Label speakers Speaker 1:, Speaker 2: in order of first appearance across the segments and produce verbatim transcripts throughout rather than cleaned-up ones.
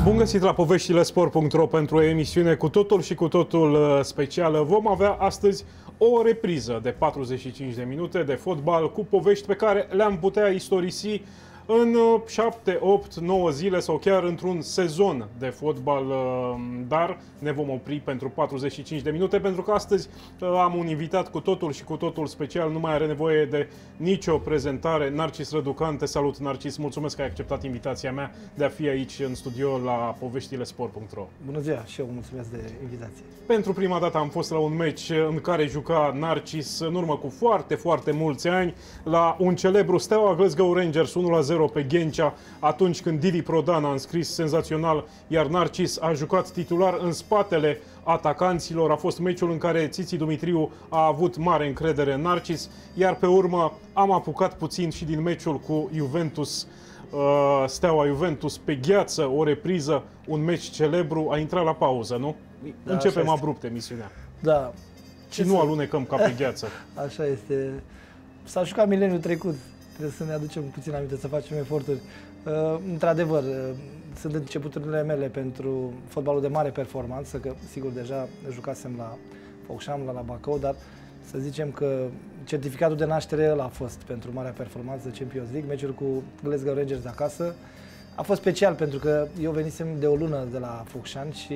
Speaker 1: Bun găsit la poveștile sport punct ro pentru o emisiune cu totul și cu totul specială. Vom avea astăzi o repriză de patruzeci și cinci de minute de fotbal cu povești pe care le-am putea istorisi în șapte, opt, nouă zile sau chiar într-un sezon de fotbal, dar ne vom opri pentru patruzeci și cinci de minute pentru că astăzi am un invitat cu totul și cu totul special, nu mai are nevoie de nicio prezentare. Narcis Răducan, te salut, Narcis, mulțumesc că ai acceptat invitația mea de a fi aici în studio la poveștile sport punct ro.
Speaker 2: Bună ziua și eu mulțumesc de invitație.
Speaker 1: Pentru prima dată am fost la un meci în care juca Narcis în urmă cu foarte, foarte mulți ani la un celebru Steaua Glasgow Rangers unu la zero pe Ghencea, atunci când Didi Prodan a înscris senzațional, iar Narcis a jucat titular în spatele atacanților. A fost meciul în care Țiți Dumitriu a avut mare încredere în Narcis, iar pe urmă am apucat puțin și din meciul cu Juventus, Steaua Juventus pe gheață, o repriză, un meci celebru. A intrat la pauză, nu? Da, începem abrupt emisiunea.
Speaker 2: Da.
Speaker 1: Și nu alunecăm ca pe gheață.
Speaker 2: Așa este. S-a jucat mileniul trecut. Trebuie să ne aducem puțin aminte, să facem eforturi. Uh, Într-adevăr, uh, sunt începuturile mele pentru fotbalul de mare performanță, că sigur deja jucasem la Focșam, la, la Bacău, dar să zicem că certificatul de naștere ăla a fost pentru marea performanță Champions League, meciul cu Glasgow Rangers de acasă. A fost special pentru că eu venisem de o lună de la Focșani și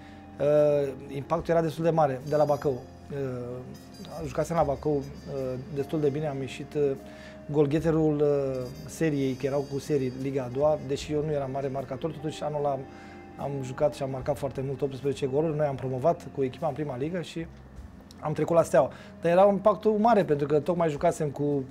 Speaker 2: uh, impactul era destul de mare de la Bacău. Uh, jucasem la Bacău uh, destul de bine, am ieșit uh, golgheterul uh, seriei, că erau cu serii Liga a doua, deși eu nu eram mare marcator, totuși anul ăla am jucat și am marcat foarte mult, optsprezece goluri, noi am promovat cu echipa în prima ligă și am trecut la Steaua. Dar era un impact mare, pentru că tocmai jucasem cu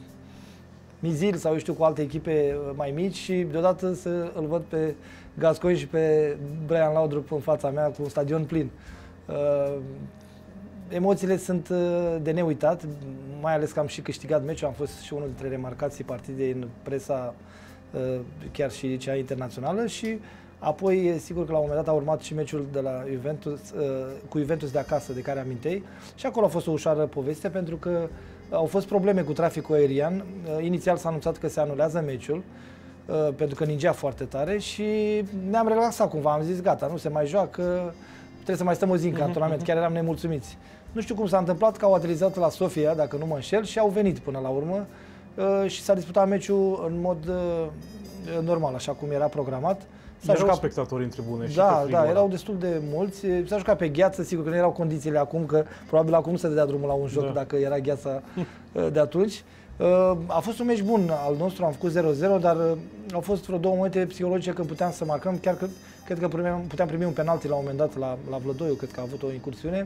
Speaker 2: Mizil sau eu știu cu alte echipe mai mici și deodată să îl văd pe Gascoigne și pe Brian Laudrup în fața mea cu un stadion plin. Uh, Emoțiile sunt de neuitat, mai ales că am și câștigat meciul, am fost și unul dintre remarcații partidei în presa, chiar și cea internațională, și apoi, sigur că la un moment dat a urmat și meciul de la Juventus, cu Juventus de acasă, de care amintei, și acolo a fost o ușoară poveste, pentru că au fost probleme cu traficul aerian. Inițial s-a anunțat că se anulează meciul, pentru că ningea foarte tare și ne-am relaxat cumva, am zis gata, nu se mai joacă, trebuie să mai stăm o zi în cantonament, chiar eram nemulțumiți. Nu știu cum s-a întâmplat, că au aterizat la Sofia, dacă nu mă înșel, și au venit până la urmă și s-a disputat meciul în mod normal, așa cum era programat.
Speaker 1: S-a jucat spectatori în tribune și
Speaker 2: da, da, erau destul de mulți. S-a jucat pe gheață, sigur că nu erau condițiile acum, că probabil acum nu se dădea drumul la un joc, da, dacă era gheața de atunci. A fost un meci bun al nostru, am făcut zero zero, dar au fost vreo două momente psihologice când puteam să marcăm, chiar că cred că puteam primi un penalti la un moment dat la, la Vlădoiu, cred că a avut o incursiune.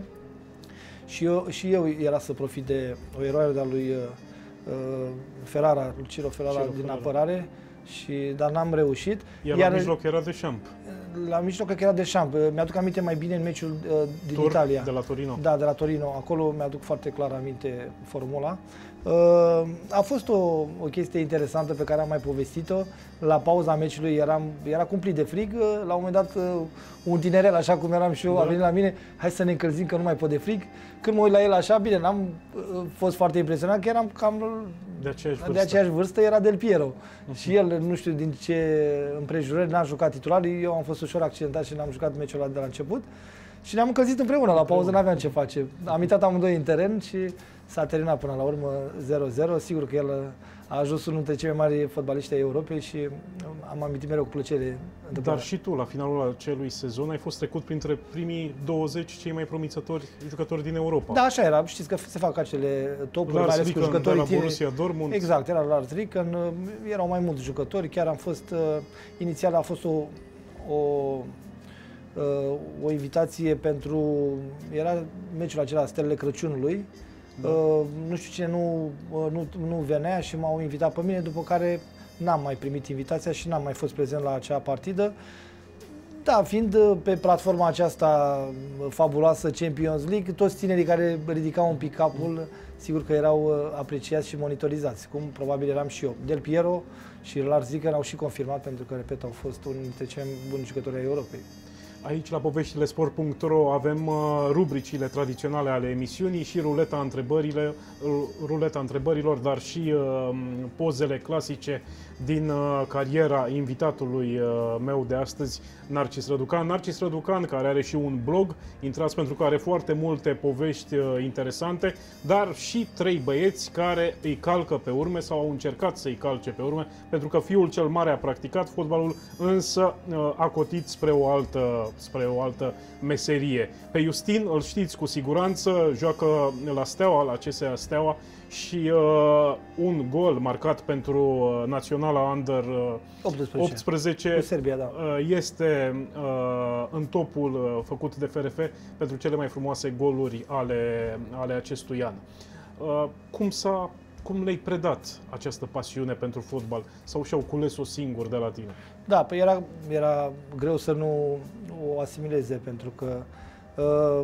Speaker 2: Și eu, și eu era să profit de o eroare de-a lui uh, Ferrara, lui Ciro Ferrara, Ciro din Ferrara. apărare, și, dar n-am reușit.
Speaker 1: Iar, Iar la mijloc era Deschamps.
Speaker 2: La mijloc cred că era Deschamps. Mi-aduc aminte mai bine în meciul uh, din
Speaker 1: Tur,
Speaker 2: Italia.
Speaker 1: de la Torino.
Speaker 2: Da, de la Torino. Acolo mi-aduc foarte clar aminte formula. Uh, a fost o, o chestie interesantă pe care am mai povestit-o. La pauza meciului eram, era cumplit de frig. La un moment dat, uh, un tinerel, așa cum eram și eu, da, a venit la mine: hai să ne încălzim că nu mai pot de frig. Când mă uit la el așa, bine, n-am uh, fost foarte impresionat, că eram cam
Speaker 1: de aceeași vârstă,
Speaker 2: de aceeași vârstă era Del Piero. Uh-huh. Și el, nu știu din ce împrejurări, n-a jucat titular. Eu am fost ușor accidentat și n-am jucat meciul ăla de la început. Și ne-am încălzit împreună, la pauză n-aveam ce face. Am intrat amândoi în teren și s-a terminat până la urmă zero zero. Sigur că el a ajuns unul dintre cei mai mari fotbaliști ai Europei și am amintit mereu cu plăcere.
Speaker 1: Dar și tu, la finalul acelui sezon, ai fost trecut printre primii douăzeci cei mai promițători jucători din Europa.
Speaker 2: Da, așa era. Știți că se fac acele topuri, mai ales cu jucătorii
Speaker 1: tineri. Borussia Dortmund.
Speaker 2: Exact, era Lars Ricken, erau mai mulți jucători. Chiar am fost, inițial a fost o, o o invitație pentru, era meciul acela, Stelele Crăciunului, da. uh, nu știu cine nu, nu, nu venea și m-au invitat pe mine, după care n-am mai primit invitația și n-am mai fost prezent la acea partidă. Da, fiind pe platforma aceasta fabuloasă Champions League, toți tinerii care ridicau un pic capul, sigur că erau apreciați și monitorizați, cum probabil eram și eu. Del Piero și Lars Ricken au și confirmat, pentru că, repet, au fost unul dintre cei mai buni jucători ai Europei.
Speaker 1: Aici, la poveștile sport punct ro, avem uh, rubricile tradiționale ale emisiunii și ruleta, întrebările, ruleta întrebărilor, dar și uh, pozele clasice din uh, cariera invitatului uh, meu de astăzi, Narcis Răducan. Narcis Răducan, care are și un blog, intrați pentru că are foarte multe povești uh, interesante, dar și trei băieți care îi calcă pe urme sau au încercat să îi calce pe urme, pentru că fiul cel mare a practicat fotbalul, însă uh, a cotit spre o altă spre o altă meserie. Pe Justin îl știți cu siguranță, joacă la Steaua, la C S A Steaua și uh, un gol marcat pentru uh, Naționala Under uh,
Speaker 2: optsprezece,
Speaker 1: optsprezece
Speaker 2: cu Serbia, da.
Speaker 1: uh, este uh, în topul uh, făcut de F R F pentru cele mai frumoase goluri ale, ale acestui an. Uh, cum s-a Cum le-ai predat această pasiune pentru fotbal? Sau și-au cules-o singur de la tine?
Speaker 2: Da, păi era, era greu să nu o asimileze, pentru că uh,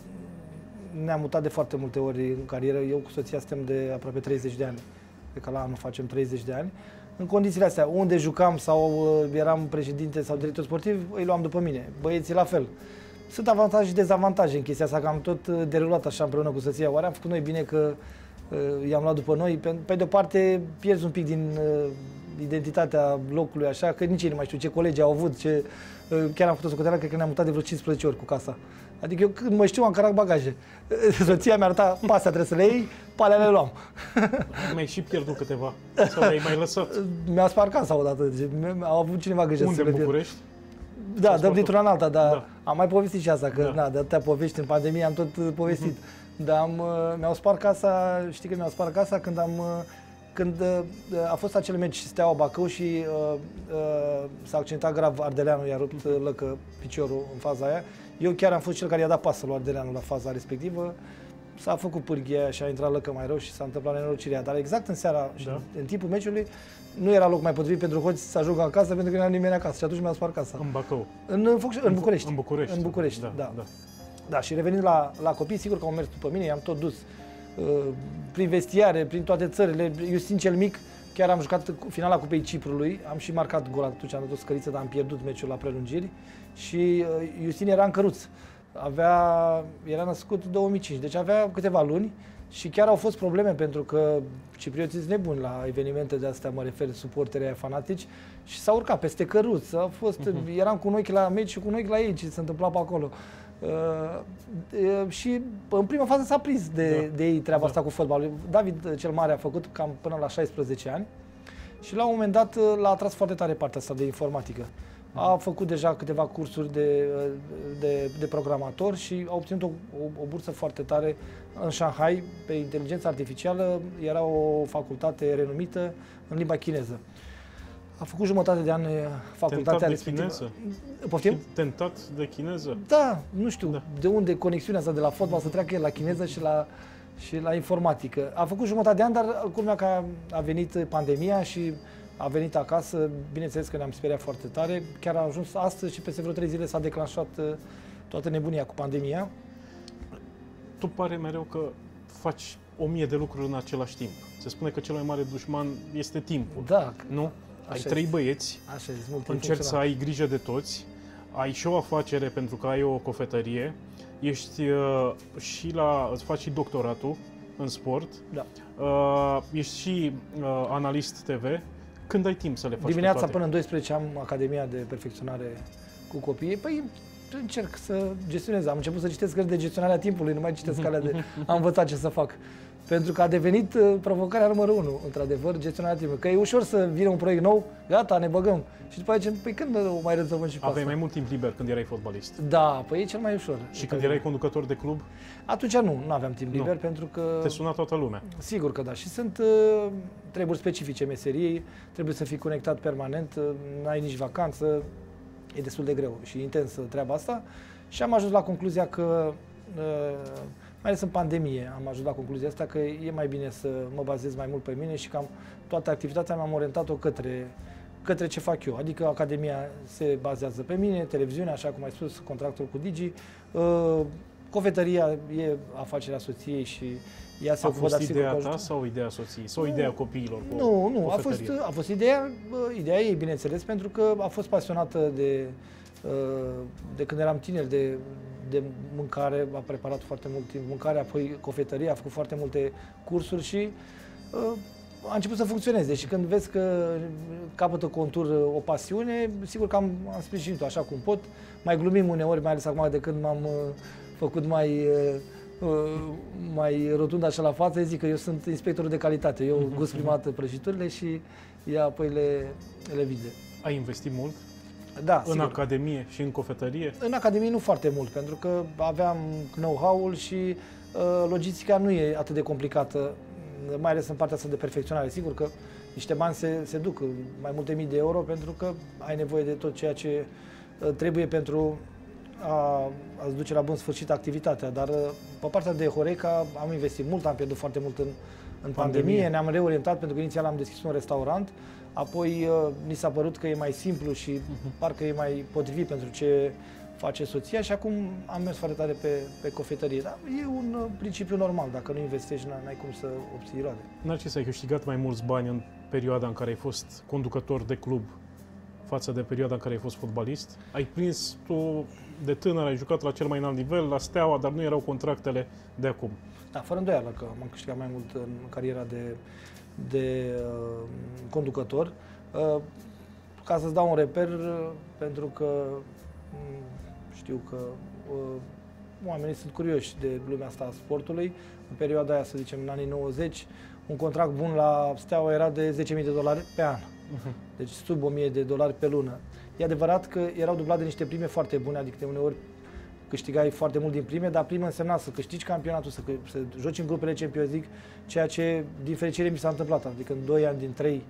Speaker 2: ne-am mutat de foarte multe ori în carieră. Eu cu soția suntem de aproape treizeci de ani. Pe că la anul facem treizeci de ani. În condițiile astea, unde jucam sau uh, eram președinte sau director sportiv, îi luam după mine. Băieții la fel. Sunt avantaje și dezavantaje în chestia asta, că am tot derulat așa împreună cu soția. Oare am făcut noi bine că i-am luat după noi? Pe, pe de-o parte pierzi un pic din uh, identitatea locului, așa, că nici ei nu mai știu ce colegi au avut, ce... Uh, chiar am făcut o socoteală, cred că ne-am mutat de vreo cincisprezece ori cu casa. Adică eu când mă știu am cărat bagaje. Soția mi-a arătat, pe astea trebuie să le iei, pe alea le luam.
Speaker 1: Mi-ai și pierdut câteva? Sau le-ai mai lăsat?
Speaker 2: Mi-a spart casa odată, au avut cineva grijă să le pierd.
Speaker 1: Unde, în București?
Speaker 2: Da, dăm dintr-una în alta, dar
Speaker 1: da.
Speaker 2: Am mai povestit și asta, că
Speaker 1: da.
Speaker 2: na, de atâtea povești în pandemie am tot povestit. Uh-huh. Dar am, mi-au spart casa, știi că mi-au spart casa când am când a fost acel meci Steaua Bacău și uh, uh, s-a accidentat grav Ardeleanu, i-a rupt lăcă piciorul în faza aia. Eu chiar am fost cel care i-a dat pasă lui Ardeleanu la faza respectivă. S-a făcut pârghia aia și a intrat lăcă mai rău și s-a întâmplat nenorocirea. Dar exact în seara, da. în timpul meciului, nu era loc mai potrivit pentru hoți să ajungă acasă, pentru că nu era nimeni acasă și atunci mi-a spart casa.
Speaker 1: În Bacău?
Speaker 2: În, în, în București.
Speaker 1: În București.
Speaker 2: În București, da.
Speaker 1: da. da.
Speaker 2: Da, și revenind la, la copii, sigur că au mers după mine, i-am tot dus uh, prin vestiare, prin toate țările. Justin cel mic, chiar am jucat finala Cupei Ciprului, am și marcat gol atunci, am dat o scăriță, dar am pierdut meciul la prelungiri. Și uh, Justin era în căruț, avea, era născut în două mii cinci, deci avea câteva luni și chiar au fost probleme pentru că ciprioții sunt nebuni la evenimente de astea, mă refer, suporterii aia fanatici, și s-a urcat peste căruț, a fost, uh-huh. eram cu un ochi la meci și cu un ochi la ei, ce se întâmpla pe acolo. Uh, uh, și în prima fază s-a prins de, da. de ei treaba da. asta cu fotbalul. David cel Mare a făcut cam până la șaisprezece ani și la un moment dat l-a atras foarte tare partea asta de informatică. A făcut deja câteva cursuri de, de, de programator și a obținut o, o, o bursă foarte tare în Shanghai pe inteligență artificială. Era o facultate renumită în limba chineză. A făcut jumătate de an facultatea respectivă.
Speaker 1: Tentat de chineză?
Speaker 2: Poftim?
Speaker 1: Tentat de chineză?
Speaker 2: Da, nu știu
Speaker 1: da.
Speaker 2: de unde conexiunea asta de la fotbal să treacă el la chineză și la, și la informatică. A făcut jumătate de an, dar culmea că a, a venit pandemia și a venit acasă. Bineînțeles că ne-am speriat foarte tare. Chiar a ajuns astăzi și peste vreo trei zile s-a declanșat toată nebunia cu pandemia.
Speaker 1: Tu pare mereu că faci o mie de lucruri în același timp. Se spune că cel mai mare dușman este timpul.
Speaker 2: Da.
Speaker 1: Nu? Ai
Speaker 2: Așa
Speaker 1: trei
Speaker 2: este.
Speaker 1: băieți,
Speaker 2: Așa este,
Speaker 1: încerci să ai grijă de toți, ai și o afacere pentru că ai o cofetărie, ești uh, și la, îți faci și doctoratul în sport,
Speaker 2: da.
Speaker 1: uh, ești și uh, analist T V. Când ai timp să le faci?
Speaker 2: Dimineața până în douăsprezece am Academia de Perfecționare cu copiii. Păi încerc să gestionez. Am început să citesc cărți de gestionare a timpului, nu mai citesc alea de am învățat ce să fac. Pentru că a devenit uh, provocarea numărul unu, într-adevăr, gestionarea timpului. Că e ușor să vină un proiect nou, gata, ne băgăm. Și după aceea, păi când o mai rezolvăm și pe
Speaker 1: Aveai
Speaker 2: asta?
Speaker 1: mai mult timp liber când erai fotbalist.
Speaker 2: Da, păi e cel mai ușor.
Speaker 1: Și când erai conducător de club?
Speaker 2: Atunci nu, nu aveam timp liber,
Speaker 1: nu.
Speaker 2: pentru că...
Speaker 1: Te suna toată lumea.
Speaker 2: Sigur că da. Și sunt uh, treburi specifice meseriei, trebuie să fii conectat permanent, uh, n-ai nici vacanță, e destul de greu și intensă treaba asta. Și am ajuns la concluzia că... Uh, mai ales în pandemie am ajuns la concluzia asta că e mai bine să mă bazez mai mult pe mine și că am, toată activitatea mi-am orientat-o către, către ce fac eu. Adică Academia se bazează pe mine, televiziunea, așa cum ai spus, contractul cu Digi, uh, cofetăria e afacerea soției și Ea se
Speaker 1: a
Speaker 2: ocupă,
Speaker 1: fost
Speaker 2: dar
Speaker 1: ideea
Speaker 2: sigur
Speaker 1: ta
Speaker 2: că
Speaker 1: sau ideea soției? Sau ideea copiilor? Cu,
Speaker 2: nu, nu,
Speaker 1: cu
Speaker 2: a fost, a fost ideea, bă, ideea ei, bineînțeles, pentru că a fost pasionată de, de când eram tineri, de, de mâncare, a preparat foarte mult timp mâncare, apoi cofetărie, a făcut foarte multe cursuri și a început să funcționeze. Și când vezi că capătă contur o pasiune, sigur că am, am sprijinit-o așa cum pot. Mai glumim uneori, mai ales acum de când m-am făcut mai, mai rotund așa la față, zic că eu sunt inspectorul de calitate. Eu gust prima dată prăjiturile și ea apoi le, le vinde.
Speaker 1: Ai investit mult?
Speaker 2: Da,
Speaker 1: în
Speaker 2: sigur.
Speaker 1: Academie și în cofetărie?
Speaker 2: În Academie nu foarte mult, pentru că aveam know-how-ul și uh, logistica nu e atât de complicată, mai ales în partea asta de perfecționare. Sigur că niște bani se, se duc, mai multe mii de euro, pentru că ai nevoie de tot ceea ce uh, trebuie pentru a, a-ți duce la bun sfârșit activitatea. Dar uh, pe partea de Horeca am investit mult, am pierdut foarte mult în, în pandemie, pandemie. Ne-am reorientat pentru că inițial am deschis un restaurant. Apoi uh, ni s-a părut că e mai simplu și uh-huh. parcă e mai potrivit pentru ce face soția și acum am mers foarte tare pe, pe cofetărie. Dar e un uh, principiu normal, dacă nu investești, n-ai cum să obții roade.
Speaker 1: Narcis, ai câștigat mai mulți bani în perioada în care ai fost conducător de club față de perioada în care ai fost fotbalist? Ai prins tu de tânăr, ai jucat la cel mai înalt nivel, la Steaua, dar nu erau contractele de acum.
Speaker 2: Da, fără îndoială că m-am câștigat mai mult în cariera de de uh, conducător. Uh, ca să-ți dau un reper, uh, pentru că um, știu că uh, oamenii sunt curioși de lumea asta a sportului. În perioada aia, să zicem, în anii nouăzeci, un contract bun la Steaua era de zece mii de dolari pe an. Uh-huh. Deci sub o mie de dolari pe lună. E adevărat că erau dublate niște prime foarte bune, adică de uneori câștigai foarte mult din prime, dar prima însemna să câștigi campionatul, să, să joci în grupele Champions League, ceea ce, din fericire, mi s-a întâmplat. Adică în doi ani din trei,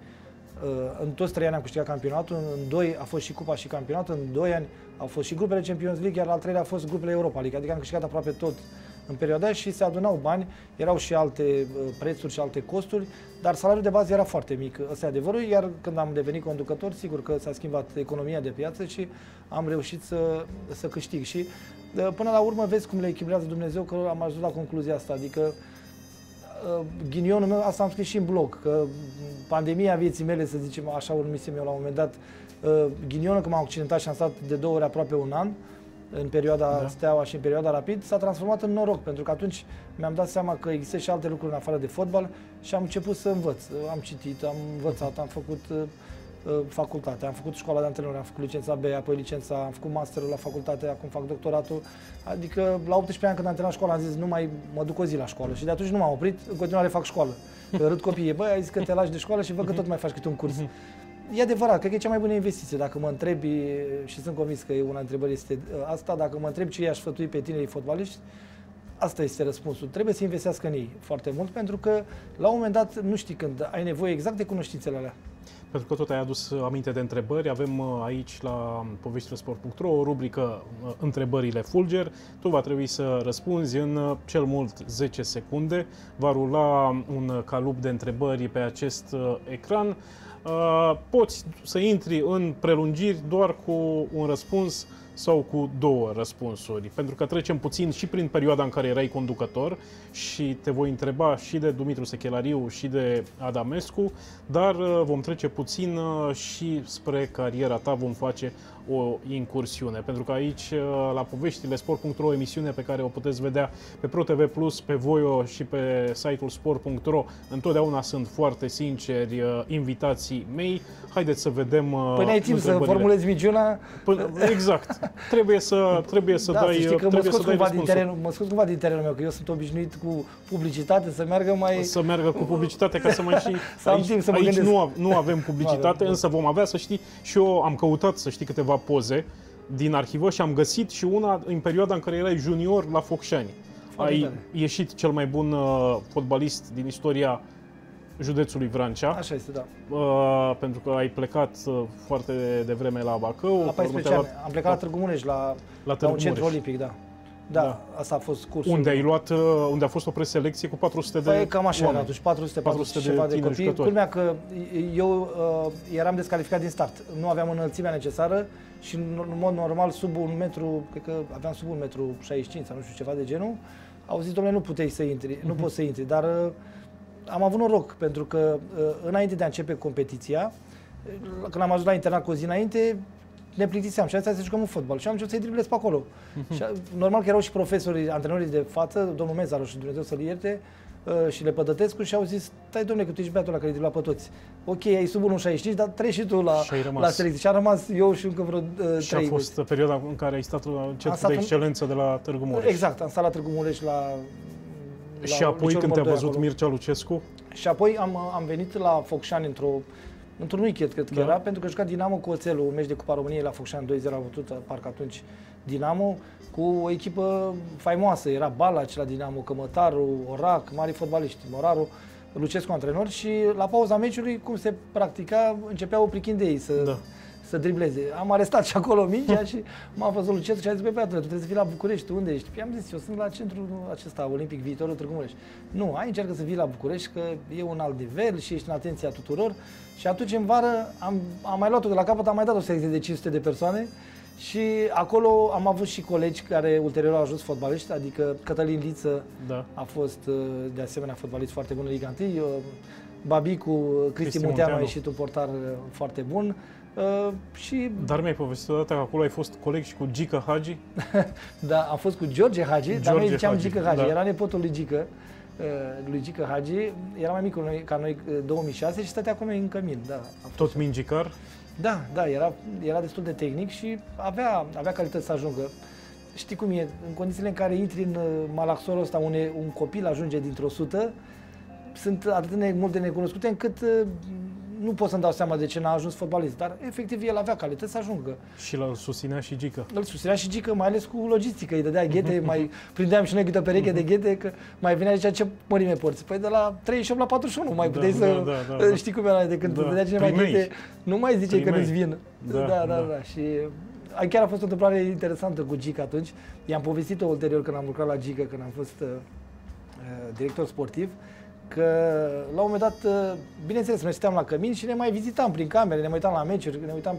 Speaker 2: în toți trei ani am câștigat campionatul, în doi a fost și cupa și campionatul, în doi ani au fost și grupele Champions League, iar al treilea a fost grupele Europa League, adică am câștigat aproape tot în perioada aia și se adunau bani, erau și alte prețuri și alte costuri, dar salariul de bază era foarte mic, ăsta e adevărul, iar când am devenit conducător, sigur că s-a schimbat economia de piață și am reușit să, să câștig. Și până la urmă vezi cum le echilibrează Dumnezeu, că am ajuns la concluzia asta, adică ghinionul meu, asta am scris și în blog, că pandemia vieții mele, să zicem așa, o numisem eu la un moment dat, ghinionul, că m-am accidentat și am stat de două ori aproape un an, în perioada da. Steaua și în perioada Rapid, s-a transformat în noroc, pentru că atunci mi-am dat seama că există și alte lucruri în afară de fotbal și am început să învăț. Am citit, am învățat, am făcut uh, facultate, am făcut școala de antrenori, am făcut licența B, apoi licența, am făcut masterul la facultate, acum fac doctoratul. Adică la optsprezece ani când am terminat școala am zis nu mai mă duc o zi la școală și de atunci nu m-am oprit, în continuare fac școală. Râd copiii, băi, ai zis că te lași de școală și văd că tot mai faci câte un curs. E adevărat, cred că e cea mai bună investiție. Dacă mă întrebi, și sunt convins că e una dintre întrebări este asta, dacă mă întrebi ce i-aș sfătui pe tinerii fotbaliști, asta este răspunsul. Trebuie să investească în ei foarte mult, pentru că la un moment dat nu știi când ai nevoie exact de cunoștințele alea.
Speaker 1: Pentru că tot ai adus aminte de întrebări, avem aici la poveștile sport punct ro o rubrică Întrebările Fulger. Tu va trebui să răspunzi în cel mult zece secunde. Va rula un calup de întrebări pe acest ecran. Poți să intri în prelungiri doar cu un răspuns sau cu două răspunsuri, pentru că trecem puțin și prin perioada în care erai conducător și te voi întreba și de Dumitru Sechelariu și de Adamescu, dar vom trece puțin și spre cariera ta, vom face o incursiune, pentru că aici, la poveștile sport punct ro, emisiune pe care o puteți vedea pe ProTV Plus, pe Voio și pe site-ul sport punct ro, întotdeauna sunt foarte sinceri invitații mei. Haideți să vedem
Speaker 2: Până ai timp să formulezi minciuna.
Speaker 1: Până, exact. Trebuie să, trebuie să
Speaker 2: da,
Speaker 1: dai,
Speaker 2: să că
Speaker 1: trebuie
Speaker 2: mă scos cumva din terenul,
Speaker 1: mă
Speaker 2: scos cumva din terenul meu, că eu sunt obișnuit cu publicitate, să meargă mai...
Speaker 1: Să meargă cu publicitate ca să mai și...
Speaker 2: să am
Speaker 1: aici
Speaker 2: timp să mă
Speaker 1: aici
Speaker 2: gândesc.
Speaker 1: nu, nu avem publicitate, nu avem, însă vom avea, să știi, și eu am căutat, să știi, câteva poze din arhivă și am găsit și una în perioada în care erai junior la Focșani. Ai
Speaker 2: tare.
Speaker 1: ieșit cel mai bun uh, fotbalist din istoria județului Vrancea.
Speaker 2: Așa este, da.
Speaker 1: Uh, pentru că ai plecat uh, foarte devreme la Bacău.
Speaker 2: La paisprezece ani. Am plecat la Târgu Mureș, la, la, la un centru olimpic, da. Da, da. Asta a fost cursul.
Speaker 1: Unde ai luat, uh, unde a fost o preselecție cu patru sute de
Speaker 2: păi, cam așa
Speaker 1: oameni.
Speaker 2: era atunci, patru sute, patru sute ceva de, de copii.
Speaker 1: Jucători.
Speaker 2: Culmea că eu uh, eram descalificat din start. Nu aveam înălțimea necesară și în mod normal sub un metru, cred că aveam sub un metru șaizeci și cinci sau nu știu ceva de genul. au zis, domnule, nu puteai să intri, nu poți să intri, dar uh, am avut noroc, pentru că uh, înainte de a începe competiția, uh, când am ajuns la internat cu o zi înainte, ne plictiseam și asta să jucăm în fotbal și am început să-i driblez pe acolo. Uh-huh. Și, normal că erau și profesorii, antrenorii de față, domnul Mezaru și Dumnezeu să-l ierte, uh, și Lepădătescu și au zis, stai domnule, că tu ești băiatul ăla care îi dribla pe toți. Ok, ai sub unu virgulă șaizeci și cinci, dar treci și tu la, la selecție. Și a rămas eu și încă vreo uh, trei.
Speaker 1: Și a fost băieți. Perioada în care ai stat la centru de excelență de la Târgu Mureș.
Speaker 2: Exact, am stat la Târgu Mureș la, la
Speaker 1: și apoi când te-a văzut acolo. Mircea Lucescu?
Speaker 2: Și apoi am, am venit la Focșani într-o într-un weekend, cred că da. era, pentru că juca Dinamo cu Oțelul, un meci de Cupa României la Focșani, doi zero a avut, parcă atunci, Dinamo, cu o echipă faimoasă. Era Balaci la Dinamo, Cămătaru, Orac, mari fotbaliști, Moraru, Lucescu antrenor și la pauza meciului, cum se practica, începeau prichindei să, da. să dribleze. Am arestat și acolo mingea și m-a văzut Lucescu și a zis, băi, băiatule, tu trebuie să fii la București, tu unde ești? Păi am zis, eu sunt la centrul acesta, Olimpic Viitorul Târgu Mureș. Nu, hai încearcă să vii la București, că e un alt nivel și ești în atenția tuturor. Și atunci, în vară, am, am mai luat-o de la capăt, am mai dat o selecție de cinci sute de persoane și acolo am avut și colegi care ulterior au ajuns fotbaliști, adică Cătălin Liță da. a fost de asemenea fotbalist foarte bun în Liga unu, Babicu, Cristi Munteanu a ieșit un portar foarte bun. Uh, și... Dar
Speaker 1: mi-ai povestit odată că acolo ai fost coleg și cu Gică Hagi?
Speaker 2: Da, am fost cu George Hagi, George dar noi ziceam Gică Hagi, da. Era nepotul lui Gică. Lui Gică Hagi, era mai mic ca noi, două mii șase, și stătea cu noi în cămin. Da,
Speaker 1: tot mingicar?
Speaker 2: Da, da, era, era destul de tehnic și avea, avea calități să ajungă. Știi cum e, în condițiile în care intri în malaxorul ăsta, un, un copil ajunge dintr-o sută, sunt atât de multe necunoscute încât nu pot să-mi dau seama de ce n-a ajuns fotbalist, dar efectiv el avea calități să ajungă.
Speaker 1: Și l-l susținea și Gică.
Speaker 2: Îl susținea și Gică, mai ales cu logistică, îi dădea ghete, mai prindeam și noi câte o pereche de ghete, că mai venea și zicea, ce mărime porți? Păi de la treizeci și opt la patruzeci și unu, mai puteai da, să, da, da, da, știi cum era, de când da. Dădea cineva ghete, nu mai ziceai că nu-ți vin. Da, da, da, da, da. Și chiar a fost o întâmplare interesantă cu Gică atunci, i-am povestit-o ulterior când am lucrat la Gică, când am fost uh, director sportiv, că la un moment dat, bineînțeles, noi stăteam la cămin și ne mai vizitam prin camere, ne mai uitam la meciuri, ne uitam,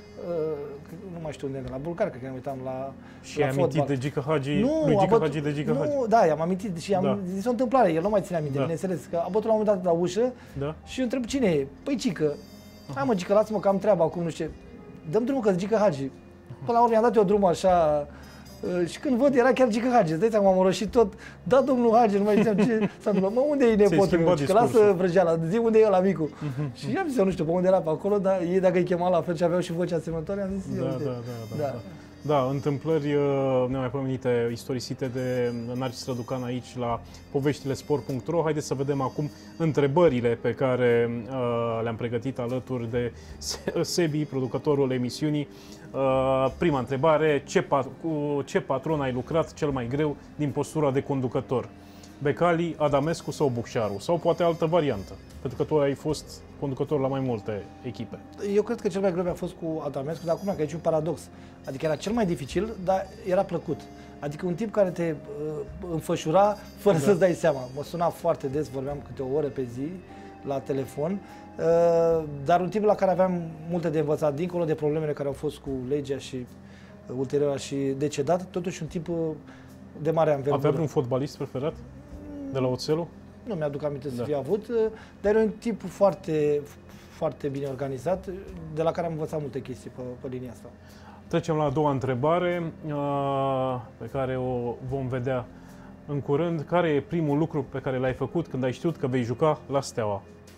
Speaker 2: nu mai știu unde, la Bulgar, cred că ne uitam la
Speaker 1: Și ai amintit de Gică Hagi,
Speaker 2: nu,
Speaker 1: lui Gică
Speaker 2: bătut,
Speaker 1: Hagi de Gică
Speaker 2: nu,
Speaker 1: Hagi?
Speaker 2: Da, i-am amintit și am da. zis o întâmplare, el nu mai ține aminte, da. bineînțeles, că a bătut la un moment dat la ușă da. și eu întreb cine e? Păi Gică. Hai mă, Gică, lasă-mă că am treaba acum, nu știu ce. Dăm drumul că-s Gică Hagi. Până la urmă i-am dat eu drumul așa. Și când văd, era chiar Gică Hagi, îți dai seama, m-am înroșit tot, da domnul Hagi, nu mai ziceam ce s-a întâmplat, mă, unde e nepotul meu, că lasă vrăjeala, zi unde e ăla micu. Uh-huh. Și i-am zis, eu nu știu pe unde era pe acolo, dar ei dacă îi chema la fel și aveau și vocea asemănătoare, am zis,
Speaker 1: da,
Speaker 2: eu
Speaker 1: da, da, da, da. Da, întâmplări nemaipomenite, istorisite de Narcis Răducan aici la poveștile sport punct ro. Haideți să vedem acum întrebările pe care uh, le-am pregătit alături de Sebi, producătorul emisiunii. Uh, prima întrebare, ce, pat cu ce patron ai lucrat cel mai greu din postura de conducător? Becali, Adamescu sau Bucșaru? Sau poate altă variantă? Pentru că tu ai fost conducător la mai multe echipe.
Speaker 2: Eu cred că cel mai greu mi-a fost cu Adamescu, dar acum că aici e un paradox. Adică era cel mai dificil, dar era plăcut. Adică un tip care te uh, înfășura fără da. să-ți dai seama. Mă suna foarte des, vorbeam câte o oră pe zi la telefon, uh, dar un tip la care aveam multe de învățat, dincolo de problemele care au fost cu legea și uh, ulterior și decedat, totuși un tip uh, de mare anvergură.
Speaker 1: Avea vreun fotbalist preferat de la Oțelul?
Speaker 2: Nu mi-aduc aminte să da. fi avut, dar e un tip foarte, foarte bine organizat, de la care am învățat multe chestii pe, pe linia asta.
Speaker 1: Trecem la a doua întrebare, pe care o vom vedea în curând. Care e primul lucru pe care l-ai făcut când ai știut că vei juca la Steaua?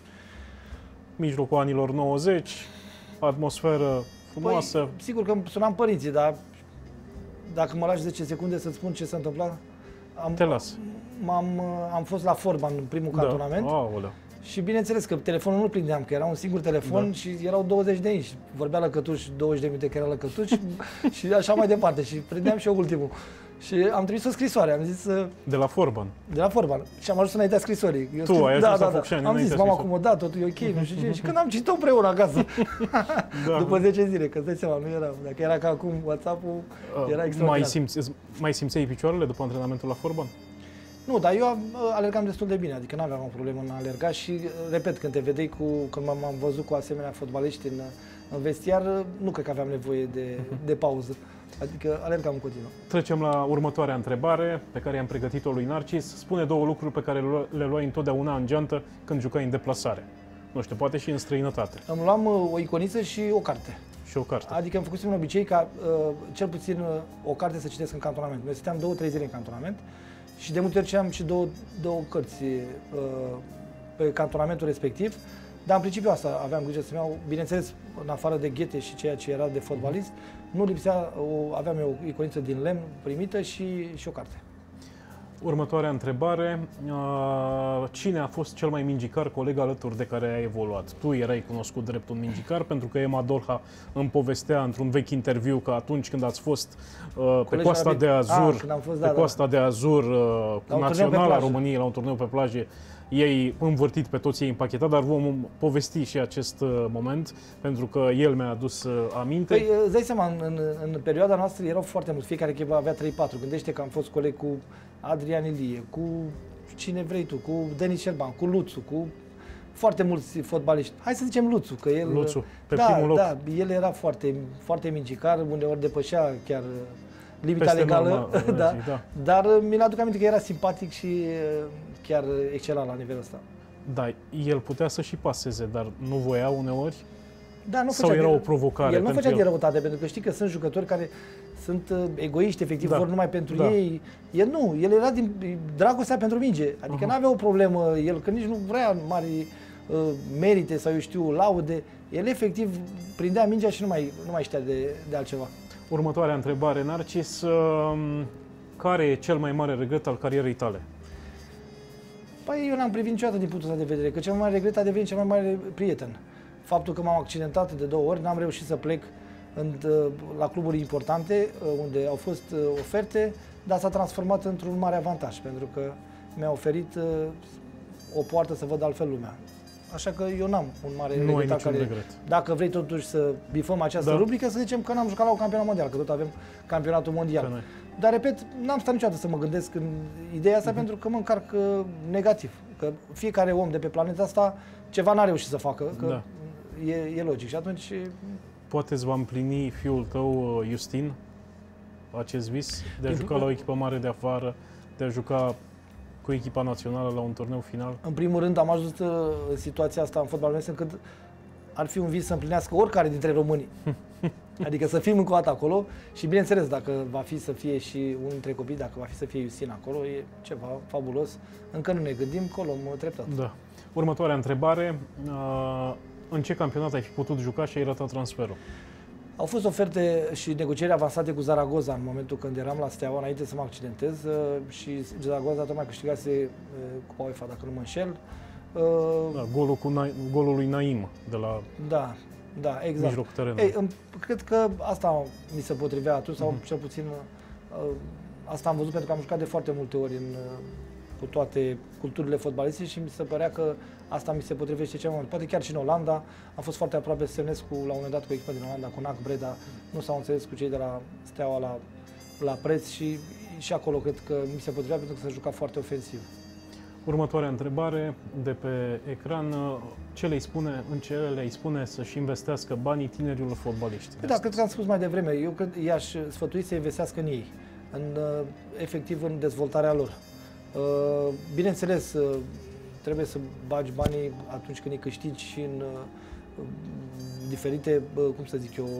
Speaker 1: Mijlocul anilor nouăzeci, atmosferă frumoasă.
Speaker 2: Păi, sigur că sunam părinții, dar dacă mă lași zece secunde să-ți spun ce s-a întâmplat, am,
Speaker 1: Te las.
Speaker 2: am am fost la Forban în primul da. cantonament.
Speaker 1: Aoleu.
Speaker 2: Și bineînțeles că telefonul nu prindeam, că era un singur telefon da. și erau douăzeci de inși. Vorbea lăcătuș, douăzeci de minute că era lăcătuș și așa mai departe. Și prindeam și eu ultimul. Și am trimis o scrisoare, am zis...
Speaker 1: De la Forban?
Speaker 2: De la Forban. Și am ajuns înaintea scrisorii.
Speaker 1: Eu tu scris, ai ajuns da, la da, Focșani,
Speaker 2: da. Am zis, m-am acomodat, totul e ok, nu știu ce. Și când am citit-o împreună acasă, da. după zece zile, că îți dai seama, nu era. Dacă era ca acum WhatsApp-ul, era extraordinar.
Speaker 1: Mai, simți, mai simțeai picioarele după antrenamentul la Forban?
Speaker 2: Nu, dar eu alergam destul de bine, adică nu aveam o problemă în a alerga și, repet, când te vedeai cu, când m-am văzut cu asemenea fotbaliști în, În vestiar nu cred că aveam nevoie de, de pauză, adică alergam în continuu.
Speaker 1: Trecem la următoarea întrebare pe care i-am pregătit-o lui Narcis. Spune două lucruri pe care le luai întotdeauna în geantă când jucai în deplasare. Nu știu, poate și în străinătate.
Speaker 2: Îmi luam o iconiță și o carte.
Speaker 1: Și o carte.
Speaker 2: Adică îmi făcusem un obicei ca uh, cel puțin uh, o carte să citesc în cantonament. Noi stăteam două, trei zile în cantonament și de multe ori ceam și două, două cărți uh, pe cantonamentul respectiv. Dar în principiu asta aveam grijă să-mi iau, bineînțeles, în afară de ghete și ceea ce era de fotbalist, nu lipsea, o, aveam eu o iconiță din lemn primită și, și o carte.
Speaker 1: Următoarea întrebare. Cine a fost cel mai mingicar coleg alături de care ai evoluat? Tu erai cunoscut drept un mingicar pentru că Ema Dolha îmi povestea într-un vechi interviu că atunci când ați fost uh, pe Coasta de Azur,
Speaker 2: ah, fost,
Speaker 1: pe
Speaker 2: da,
Speaker 1: Coasta
Speaker 2: da.
Speaker 1: de Azur uh, cu Naționala României la un turneu pe plajă, ei învârtit pe toți ei împachetat, dar vom povesti și acest uh, moment pentru că el mi-a adus uh, aminte.
Speaker 2: Păi, îți dai seama, în, în, în perioada noastră erau foarte mulți, fiecare echipă avea trei patru. Gândește că am fost coleg cu Adrian Ilie, cu cine vrei tu, cu Denis Șerban, cu Luțu, cu foarte mulți fotbaliști. Hai să zicem Luțu, că el...
Speaker 1: Luțu, pe
Speaker 2: da,
Speaker 1: primul loc.
Speaker 2: Da, el era foarte, foarte mincicar, uneori depășea chiar limita
Speaker 1: Peste
Speaker 2: legală,
Speaker 1: norma,
Speaker 2: da.
Speaker 1: Zic, da.
Speaker 2: Dar mi-l aduc aminte că era simpatic și chiar excela la nivelul ăsta.
Speaker 1: Da, el putea să și paseze, dar nu voia uneori?
Speaker 2: Da, nu
Speaker 1: sau era o provocare?
Speaker 2: El nu făcea
Speaker 1: el?
Speaker 2: de răutate, pentru că știi că sunt jucători care sunt egoiști, efectiv,
Speaker 1: da.
Speaker 2: vor numai pentru
Speaker 1: da.
Speaker 2: ei. El nu, el era din dragostea pentru minge. Adică uh-huh. n-avea o problemă, el că nici nu vrea mari uh, merite sau eu știu, laude. El efectiv prindea mingea și nu mai, nu mai știa de, de altceva.
Speaker 1: Următoarea întrebare, Narcis. Uh, care e cel mai mare regret al carierei tale?
Speaker 2: Păi eu n-am privit niciodată din punctul ăsta de vedere, că cel mai mare regret a devenit cel mai mare prieten. Faptul că m-am accidentat de două ori, n-am reușit să plec în, la cluburi importante, unde au fost oferte, dar s-a transformat într-un mare avantaj, pentru că mi-a oferit o poartă să văd altfel lumea. Așa că eu n-am un mare
Speaker 1: nu
Speaker 2: regret. Care,
Speaker 1: regret.
Speaker 2: Dacă vrei totuși să bifăm această da. rubrică, să zicem că n-am jucat la un campionat mondial, că tot avem campionatul mondial. Dar, repet, n-am stat niciodată să mă gândesc în ideea asta, uh-huh. pentru că mă încarc negativ. Că fiecare om de pe planeta asta ceva n-a reușit să facă, că da. e, e logic. Și atunci...
Speaker 1: Poate îți va împlini fiul tău, Justin, acest vis de a juca la o echipă mare de afară, de a juca cu echipa națională la un turneu final?
Speaker 2: În primul rând, am ajuns în situația asta în fotbalul nostru încât ar fi un vis să împlinească oricare dintre români. Adică să fim încă o dată acolo și, bineînțeles, dacă va fi să fie și unul dintre copii, dacă va fi să fie Justin acolo, e ceva fabulos. Încă nu ne gândim, că o luăm treptat.
Speaker 1: Da. Următoarea întrebare. În ce campionat ai fi putut juca și ai ratat transferul?
Speaker 2: Au fost oferte și negocieri avansate cu Zaragoza în momentul când eram la Steaua, înainte să mă accidentez, și Zaragoza tocmai câștigase Cupa UEFA, dacă nu mă înșel.
Speaker 1: Da, golul, cu Na golul lui Naim de la
Speaker 2: da, da, exact.
Speaker 1: mijlocul terenului.
Speaker 2: Ei, cred că asta mi se potrivea atunci, sau uh-huh. cel puțin asta am văzut pentru că am jucat de foarte multe ori în, cu toate culturile fotbalistice și mi se părea că asta mi se potrivește cel mai mult. Poate chiar și în Olanda, am fost foarte aproape să semnesc cu, la un moment dat cu echipa din Olanda, cu N A C Breda, nu s-au înțeles cu cei de la Steaua la, la preț și, și acolo cred că mi se potrivea pentru că s-a jucat foarte ofensiv.
Speaker 1: Următoarea întrebare de pe ecran. Ce le spune, în ce le spune să-și investească banii tinerilor fotbaliști?
Speaker 2: Păi da, cred că am spus mai devreme. Eu cred i-aș sfătui să investească în ei, în, efectiv în dezvoltarea lor. Bineînțeles, trebuie să bagi banii atunci când îi câștigi și în diferite, cum să zic eu,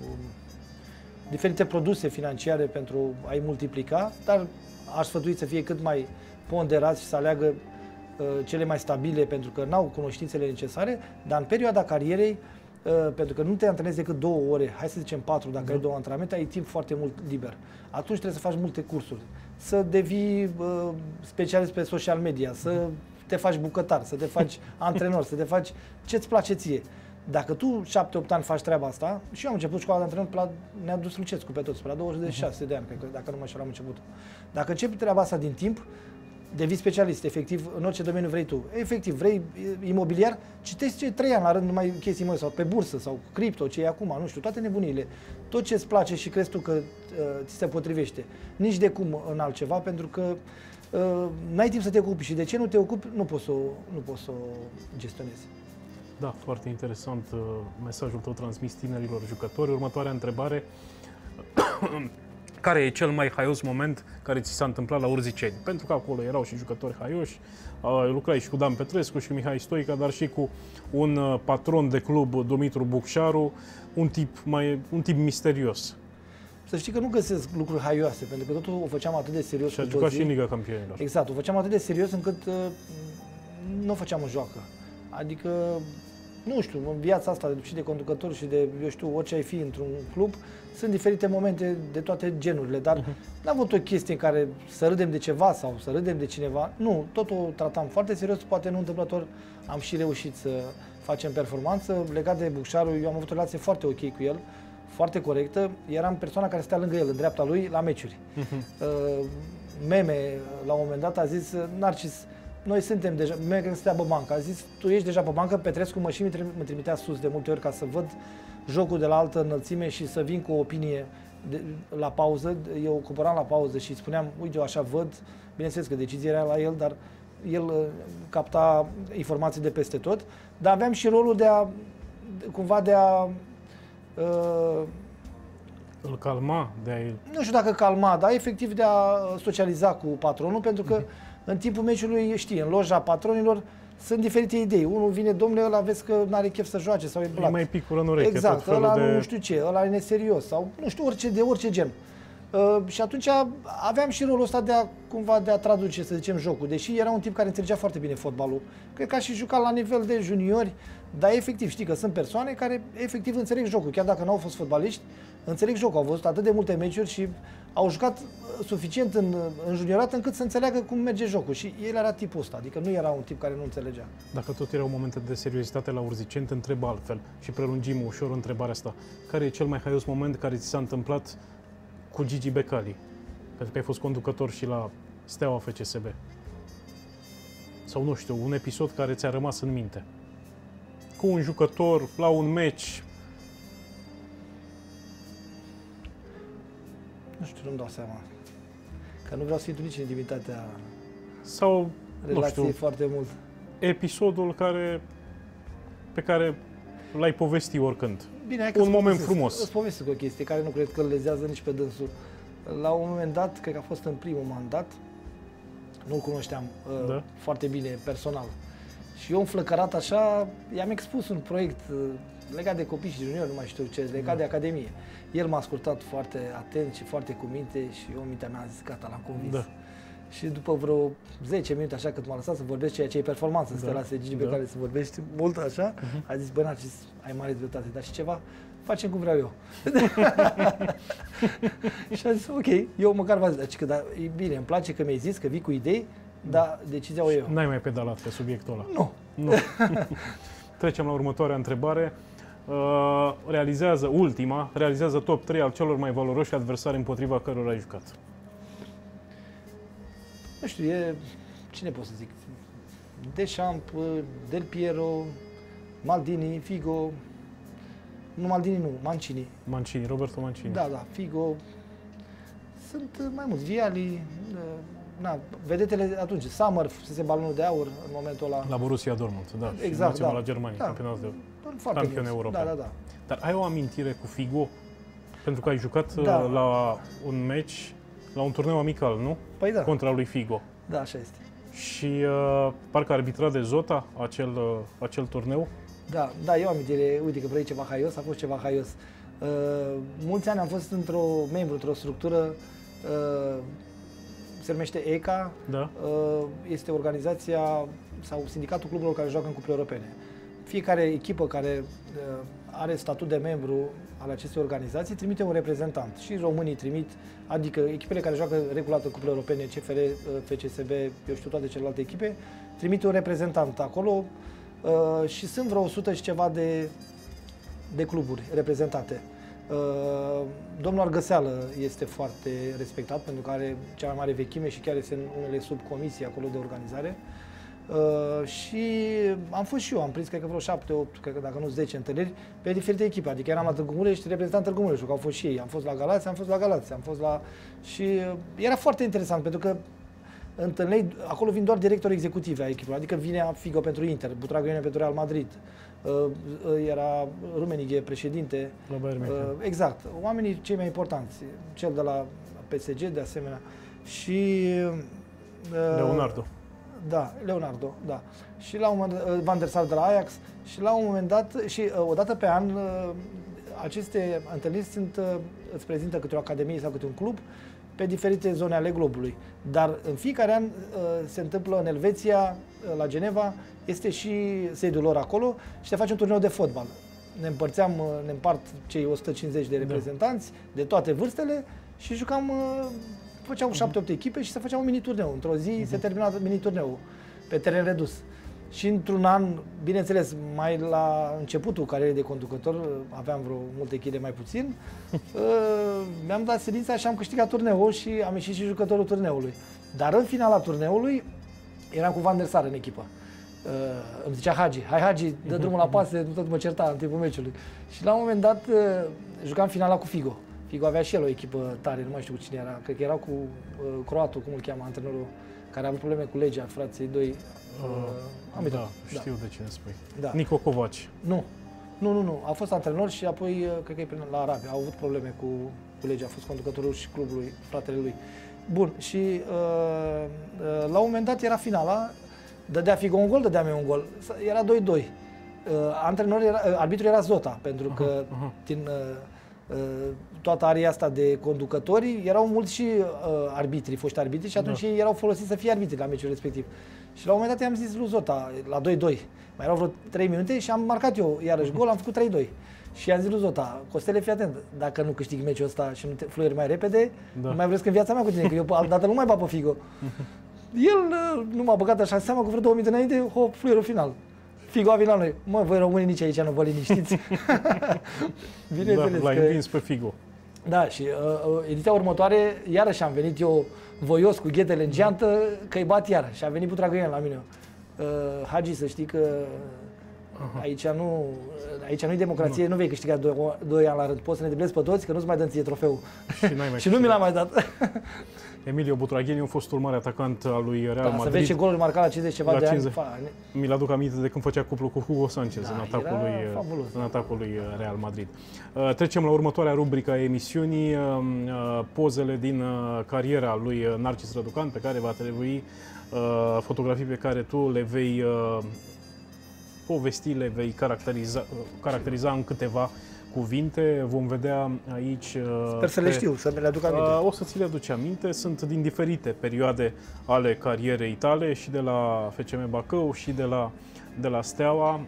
Speaker 2: diferite produse financiare pentru a-i multiplica, dar aș sfătui să fie cât mai ponderați și să aleagă uh, cele mai stabile, pentru că n-au cunoștințele necesare, dar în perioada carierei, uh, pentru că nu te antrenezi decât două ore, hai să zicem patru, dacă da. ai două antrenamente, ai timp foarte mult liber. Atunci trebuie să faci multe cursuri, să devii uh, specialist pe social media, să te faci bucătar, să te faci antrenor, să te faci ce-ți place ție. Dacă tu șapte opt ani faci treaba asta, și eu am început școala de antrenor, ne-a dus Lucescu pe toți, pe la douăzeci și șase uh-huh. de ani, cred că, dacă nu mă știu, am început. Dacă începi treaba asta din timp, devii specialist, efectiv, în orice domeniu vrei tu. Efectiv, vrei imobiliar, citești ce trei ani la rând numai chestii măi, sau pe bursă, sau cripto, ce e acum, nu știu, toate nebunile. Tot ce îți place și crezi tu că uh, ți se potrivește. Nici de cum în altceva, pentru că uh, n-ai timp să te ocupi și de ce nu te ocupi, nu poți să o, nu poți să o gestionezi.
Speaker 1: Da, foarte interesant uh, mesajul tău transmis tinerilor jucători. Următoarea întrebare. Care e cel mai haios moment care ți s-a întâmplat la Urziceni? Pentru că acolo erau și jucători haioși, uh, lucrai și cu Dan Petrescu și cu Mihai Stoica, dar și cu un uh, patron de club, Dumitru Bucșaru, un tip, mai, un tip misterios.
Speaker 2: Să știi că nu găsesc lucruri haioase, pentru că totul o făceam atât de serios.
Speaker 1: Și a jucat și în Liga Campionilor.
Speaker 2: Exact, o făceam atât de serios încât uh, nu o făceam în joacă. Adică, nu știu, în viața asta și de conducător și de, eu știu, orice ai fi într-un club, sunt diferite momente de toate genurile, dar uh-huh. n-am avut o chestie în care să râdem de ceva sau să râdem de cineva. Nu, totul o tratam foarte serios, poate nu întâmplător am și reușit să facem performanță. Legat de Bucșaru, eu am avut o relație foarte ok cu el, foarte corectă. Eram persoana care stea lângă el, în dreapta lui, la meciuri. Uh-huh. Uh, Meme, la un moment dat, a zis, Narcis, noi suntem deja, Meme când stătea pe bancă, a zis, tu ești deja pe bancă, Petrescu mă și mă trimitea sus de multe ori ca să văd jocul de la altă înălțime și să vin cu o opinie de, la pauză. Eu coboram la pauză și spuneam, uite, eu așa văd, bineînțeles că decizia era la el, dar el uh, capta informații de peste tot, dar aveam și rolul de a, cumva de a uh,
Speaker 1: îl calma, de a...
Speaker 2: Nu știu dacă calma, dar efectiv de a socializa cu patronul, pentru că uh-huh. în timpul meciului, știi, în loja patronilor sunt diferite idei. Unul vine, domnule, ăla vezi că n-are chef să joace sau e blat.
Speaker 1: E mai picură în ureche,
Speaker 2: exact,
Speaker 1: tot
Speaker 2: ăla
Speaker 1: de...
Speaker 2: nu știu ce, ăla e neserios sau nu știu, orice, de orice gen. Uh, și atunci aveam și rolul ăsta de a, cumva, de a traduce, să zicem, jocul. Deși era un tip care înțelegea foarte bine fotbalul. Cred că a și jucat la nivel de juniori, dar efectiv, știi că sunt persoane care efectiv înțeleg jocul. Chiar dacă nu au fost fotbaliști, înțeleg jocul. Au văzut atât de multe meciuri și au jucat suficient în, în juniorat încât să înțeleagă cum merge jocul. Și el era tipul ăsta, adică nu era un tip care nu înțelegea.
Speaker 1: Dacă tot erau momente de seriozitate la Urziceni, te întreb altfel și prelungim ușor întrebarea asta. Care e cel mai haios moment care ți s-a întâmplat cu Gigi Becali? Pentru că ai fost conducător și la Steaua F C S B. Sau nu știu, un episod care ți-a rămas în minte. Cu un jucător, la un meci.
Speaker 2: Nu știu, nu-mi dau seama. Că nu vreau să intru nici în intimitatea
Speaker 1: sau,
Speaker 2: relației
Speaker 1: nu știu,
Speaker 2: foarte mult.
Speaker 1: Episodul care, pe care l-ai povesti oricând.
Speaker 2: Bine, hai că
Speaker 1: un moment
Speaker 2: povestesc,
Speaker 1: frumos.
Speaker 2: Îți povestesc o chestie care nu cred că îl lezează nici pe dânsul. La un moment dat, cred că a fost în primul mandat, nu-l cunoșteam da. uh, foarte bine, personal. Și eu, înflăcărat așa, i-am expus un proiect uh, legat de copii și juniori, nu mai știu ce, legat da. de Academie. El m-a ascultat foarte atent și foarte cu minte și eu, mintea mea, a zis, gata, l-am convins. Da. Și după vreo zece minute, așa, cât m-a lăsat să vorbesc ceea ce e performanță, da. să te lase Gigi da. pe care să vorbești mult așa, uh-huh. a zis, bă, Narcis, ai mare dreptate, dar și ceva, facem cum vreau eu. Și a zis, ok, eu măcar v-am zis, că, da, e bine, îmi place că mi-ai zis, că vii cu idei, dar decizia o eu.
Speaker 1: N-ai mai pedalat pe subiectul ăla.
Speaker 2: Nu.
Speaker 1: Nu. Trecem la următoarea întrebare. Uh, realizează, ultima, realizează top trei al celor mai valoroși adversari împotriva cărora ai jucat.
Speaker 2: Nu știu, e... Cine pot să zic? Deschamps, Del Piero, Maldini, Figo... Nu Maldini, nu, Mancini.
Speaker 1: Mancini, Roberto Mancini.
Speaker 2: Da, da, Figo. Sunt mai mulți, Viali, na, vedetele atunci, Sammer, fusese balonul de aur în momentul ăla.
Speaker 1: La Borussia Dortmund, da,
Speaker 2: exact,
Speaker 1: și
Speaker 2: da.
Speaker 1: la Germania,
Speaker 2: da.
Speaker 1: campionat de
Speaker 2: Foarte
Speaker 1: campion
Speaker 2: mulți.
Speaker 1: european.
Speaker 2: Da, da, da.
Speaker 1: Dar ai o amintire cu Figo? Pentru că ai jucat
Speaker 2: da.
Speaker 1: la un meci, la un turneu amical, nu?
Speaker 2: Păi da.
Speaker 1: Contra lui Figo.
Speaker 2: Da, așa este.
Speaker 1: Și uh, parcă arbitrat de Zota acel, uh, acel turneu.
Speaker 2: Da, da, eu am amintire, uite că vrei ceva haios, a fost ceva haios. Uh, mulți ani am fost într-o membru, într-o structură, uh, se numește E C A,
Speaker 1: da.
Speaker 2: uh, este organizația sau sindicatul cluburilor care joacă în cupe europene. Fiecare echipă care uh, are statut de membru al acestei organizații trimite un reprezentant și românii trimit, adică echipele care joacă regulat în cupele europene, C F R, F C S B, eu știu toate celelalte echipe, trimite un reprezentant acolo. Uh, și sunt vreo o sută și ceva de, de cluburi reprezentate. Uh, domnul Argăseală este foarte respectat pentru că are cea mai mare vechime și chiar este în unele subcomisii acolo de organizare. Uh, și am fost și eu, am prins cred că vreo șapte, opt, cred că dacă nu zece întâlniri pe diferite echipe. Adică eram la Târgu Mureș, reprezentant Târgu Mureș, că au fost și ei. Am fost la Galați, am fost la Galați, am fost la... Și era foarte interesant pentru că întâlniri, acolo vin doar directori executivi ai echipei, adică vine Figo pentru Inter, Butragueño pentru Real Madrid, era Rummenigge președinte.
Speaker 1: La Bayern München.
Speaker 2: Exact, oamenii cei mai importanți, cel de la P S G de asemenea și
Speaker 1: Leonardo.
Speaker 2: Da, Leonardo, da. Și la un moment dat, Van der Sar de la Ajax și la un moment dat, și o dată pe an, aceste întâlniri sunt, îți prezintă câte o academie sau câte un club pe diferite zone ale globului. Dar în fiecare an se întâmplă în Elveția, la Geneva, este și sediul lor acolo și se face un turneu de fotbal. Ne împărțeam, ne împart cei o sută cincizeci de reprezentanți de toate vârstele și jucam, făceam șapte opt echipe și se făcea un mini-turneu. Într-o zi se termina mini-turneul pe teren redus. Și într-un an, bineînțeles, mai la începutul carierei de conducător, aveam vreo multe chile mai puțin, mi-am dat silința și am câștigat turneul și am ieșit și jucătorul turneului. Dar în finala turneului eram cu Van der Sar în echipă. Uh, îmi zicea Hagi, hai Hagi, dă drumul la pase, nu tot mă certa în timpul meciului. Și la un moment dat uh, jucam finala cu Figo. Figo avea și el o echipă tare, nu mai știu cu cine era, cred că era cu uh, croatul, cum îl cheamă, antrenorul, care a avut probleme cu legea, frații doi. Uh, am
Speaker 1: da, știu da. de cine spui.
Speaker 2: Da.
Speaker 1: Nico Kovac.
Speaker 2: Nu, nu, nu, nu, a fost antrenor și apoi, uh, cred că e prin la Arabia, au avut probleme cu, cu legea, a fost conducătorul și clubului, fratele lui. Bun, și uh, uh, la un moment dat era finala, dădea Figo un gol, dădea mie un gol. Era doi doi. Uh, antrenor era, uh, arbitru era Zota, pentru că uh-huh, uh-huh. din uh, uh, toată aria asta de conducători erau mulți și uh, arbitri, foști arbitri și atunci da. ei erau folosiți să fie arbitri la meciul respectiv. Și la un moment dat i-am zis lui Zota, la doi doi, mai erau vreo trei minute și am marcat eu iarăși gol, am făcut trei doi. Și i-am zis lui Zota, Costele, fii atent, dacă nu câștigi meciul ăsta și nu te fluieri mai repede, da. nu mai vrei în viața mea cu tine, că eu altădată nu mai bat pe Figo. El nu m-a băgat așa seama, cu vreo două minute înainte, hop, fluierul final. Figo a venit la noi. Mă, voi românii nici aici nu vă liniștiți.
Speaker 1: Bineînțeles da, l-ai învins pe Figo.
Speaker 2: Da, și uh, ediția următoare, iarăși am venit eu voios cu ghetele în geantă, că-i bat iar. Și a venit Butragueño la mine. Uh, Hagi, să știi că uh-huh. aici nu aici nu-i democrație, nu, nu vei câștiga doi, doi ani la rând. Poți să ne deblezi pe toți, că nu-ți mai dăm ție trofeul. Și, și nu mi l-a mai dat.
Speaker 1: Emilio Butragueño, fostul mare atacant al lui Real da, Madrid.
Speaker 2: Să vezi ce goluri marca la cincizeci ceva de ani.
Speaker 1: Mi-l aduc aminte de când făcea cuplu cu Hugo Sanchez da, în, atacul lui, în atacul lui Real Madrid. Uh, trecem la următoarea rubrică a emisiunii, uh, pozele din uh, cariera lui Narcis Răducan, pe care va trebui, uh, fotografii pe care tu le vei uh, povesti, le vei caracteriza, uh, caracteriza în câteva cuvinte. Vom vedea aici...
Speaker 2: Sper să le știu, să mi le aduc aminte.
Speaker 1: O să ți le aduci aminte. Sunt din diferite perioade ale carierei tale, și de la F C M Bacău și de la, de la Steaua.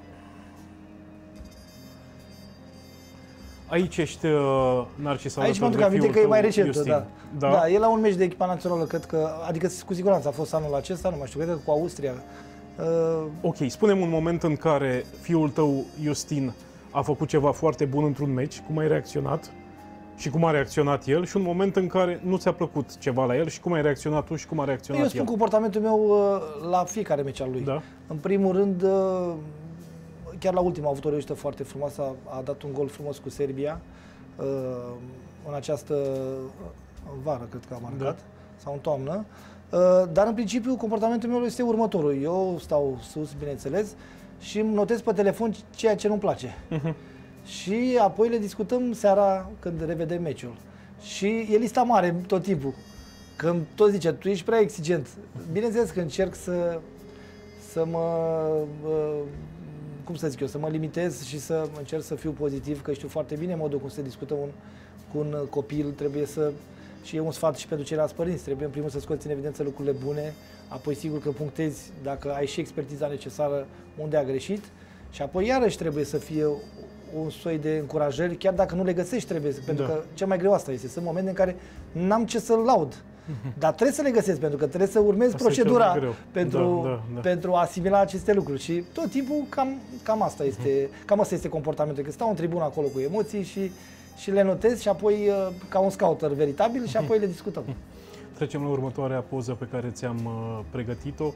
Speaker 1: Aici ești, Narcis,
Speaker 2: aici mă aduc aminte că e mai recentă, da.
Speaker 1: da.
Speaker 2: Da, e la un meci de echipa națională, cred că, adică cu siguranță a fost anul acesta, nu mai știu, cred că cu Austria.
Speaker 1: Uh... Ok, spune-mi un moment în care fiul tău, Justin, a făcut ceva foarte bun într-un meci, cum ai reacționat și cum a reacționat el, și un moment în care nu ți-a plăcut ceva la el și cum ai reacționat tu și cum a reacționat el.
Speaker 2: Eu spun comportamentul meu la fiecare meci al lui. Da? În primul rând, chiar la ultima a avut o reușită foarte frumoasă, a dat un gol frumos cu Serbia în această vară, cred că a marcat, da. sau în toamnă. Dar în principiu comportamentul meu este următorul. Eu stau sus, bineînțeles, și îmi notez pe telefon ceea ce nu-mi place. Uh-huh. Și apoi le discutăm seara când revedem meciul. Și e lista mare tot timpul. Că îmi tot zice, tu ești prea exigent. Bineînțeles că încerc să, să mă, cum să zic eu, să mă limitez și să încerc să fiu pozitiv, că știu foarte bine modul cum se discută un, cu un copil. Trebuie să, și e un sfat și pentru ceilalți părinți, trebuie în primul să scoți în evidență lucrurile bune, apoi sigur că punctezi dacă ai și expertiza necesară unde a greșit, și apoi iarăși trebuie să fie un soi de încurajări, chiar dacă nu le găsești, trebuie, pentru da. că cel mai greu asta este. Sunt momente în care n-am ce să-l laud, uh-huh. dar trebuie să le găsesc, pentru că trebuie să urmezi asta procedura pentru, da, da, da. pentru a asimila aceste lucruri. Și tot timpul cam, cam asta este, uh-huh. cam asta este comportamentul, că stau în tribună acolo cu emoții și, și le notez și apoi ca un scouter veritabil și apoi le discutăm.
Speaker 1: Trecem la următoarea poză pe care ți-am pregătit-o.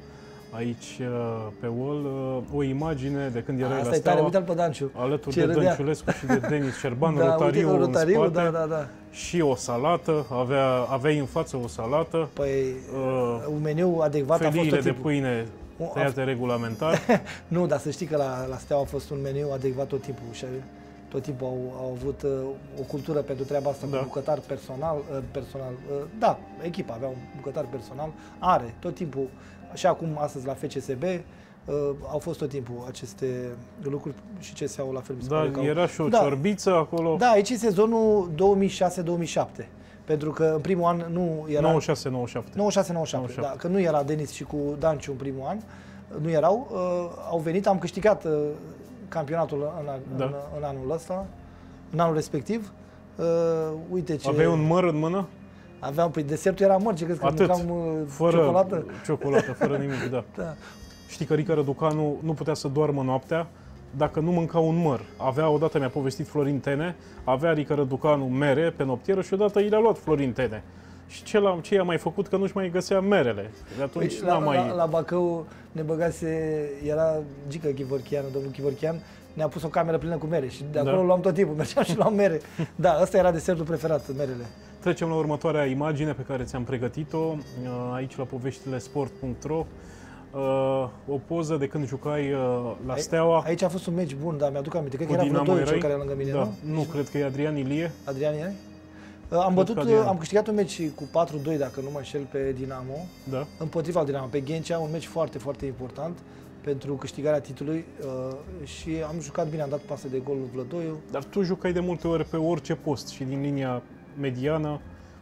Speaker 1: aici pe wall o imagine de când erai
Speaker 2: Asta
Speaker 1: la
Speaker 2: e tare,
Speaker 1: Steaua,
Speaker 2: uite-l pe Danciu.
Speaker 1: alături
Speaker 2: Ce
Speaker 1: de
Speaker 2: râdea.
Speaker 1: Dănciulescu și de Denis Șerban,
Speaker 2: Da,
Speaker 1: Rotariu,
Speaker 2: uite,
Speaker 1: în
Speaker 2: Rotariu,
Speaker 1: spate,
Speaker 2: da, da, da.
Speaker 1: și o salată, avea, aveai în față o salată,
Speaker 2: Păi,
Speaker 1: uh,
Speaker 2: un meniu adecvat a fost
Speaker 1: feliile
Speaker 2: tot
Speaker 1: de
Speaker 2: timpul.
Speaker 1: pâine tăiate regulamentar.
Speaker 2: Nu, dar să știi că la, la Steaua a fost un meniu adecvat tot timpul și tot timpul au, au avut uh, o cultură pentru treaba asta,
Speaker 1: Da.
Speaker 2: cu bucătar personal, uh, personal uh, da, echipa avea un bucătar personal, are tot timpul, și acum astăzi la F C S B, uh, au fost tot timpul aceste lucruri și C S A-ul la fel mi se
Speaker 1: Da,
Speaker 2: pare că au-
Speaker 1: era și o
Speaker 2: Da.
Speaker 1: ciorbiță acolo.
Speaker 2: Da, aici e sezonul două mii șase două mii șapte, pentru că în primul an nu era...
Speaker 1: nouăzeci și șase nouăzeci și șapte.
Speaker 2: nouăzeci și șase nouăzeci și șapte,
Speaker 1: nouăzeci și șapte.
Speaker 2: da, că nu era Denis și cu Danciu în primul an, nu erau, uh, au venit, am câștigat uh, campionatul în,
Speaker 1: Da.
Speaker 2: în, în anul ăsta, în anul respectiv. Uh, uite ce...
Speaker 1: Aveai un măr în mână?
Speaker 2: Aveam, păi desertul era măr, ce crezi că
Speaker 1: Atât.
Speaker 2: mâncam uh,
Speaker 1: Fără
Speaker 2: ciocolată?
Speaker 1: ciocolată, fără nimic, da.
Speaker 2: Da.
Speaker 1: Știi că Rica Răducanu nu putea să doarmă noaptea dacă nu mânca un măr. Avea, odată mi-a povestit Florin Tene, avea Rica Răducanu mere pe noptieră și odată i le-a luat Florin Tene. Și ce, l-a, ce i-a mai făcut? Că nu-și mai găsea merele. De atunci
Speaker 2: Păi,
Speaker 1: n-a
Speaker 2: la,
Speaker 1: mai...
Speaker 2: la, la Bacău ne băgase, era Gică Chivorchian, domnul Chivorchian, ne-a pus o cameră plină cu mere și de acolo
Speaker 1: Da.
Speaker 2: luam tot timpul, mergeam și luam mere. Da, ăsta era desertul preferat, merele.
Speaker 1: Trecem la următoarea imagine pe care ți-am pregătit-o, uh, aici la poveștile sport punct ro. Uh, o poză de când jucai uh, la
Speaker 2: Ai-
Speaker 1: Steaua
Speaker 2: Aici a fost un meci bun, dar mi-aduc aminte. Cred
Speaker 1: cu
Speaker 2: că era vreo
Speaker 1: Dinamo
Speaker 2: doi cel
Speaker 1: erai?
Speaker 2: care era lângă mine,
Speaker 1: Da,
Speaker 2: nu?
Speaker 1: nu, cred că e Adrian Ilie.
Speaker 2: Adrian era? Am bătut,
Speaker 1: că Adrian.
Speaker 2: am câștigat un meci cu patru doi, dacă nu mă înșel, pe Dinamo,
Speaker 1: Da.
Speaker 2: împotriva lui Dinamo, pe Ghencea, un meci foarte, foarte important pentru câștigarea titlului uh, și am jucat bine, am dat pasă de gol lui Vlădoiu.
Speaker 1: Dar tu jucai de multe ori pe orice post și din linia mediană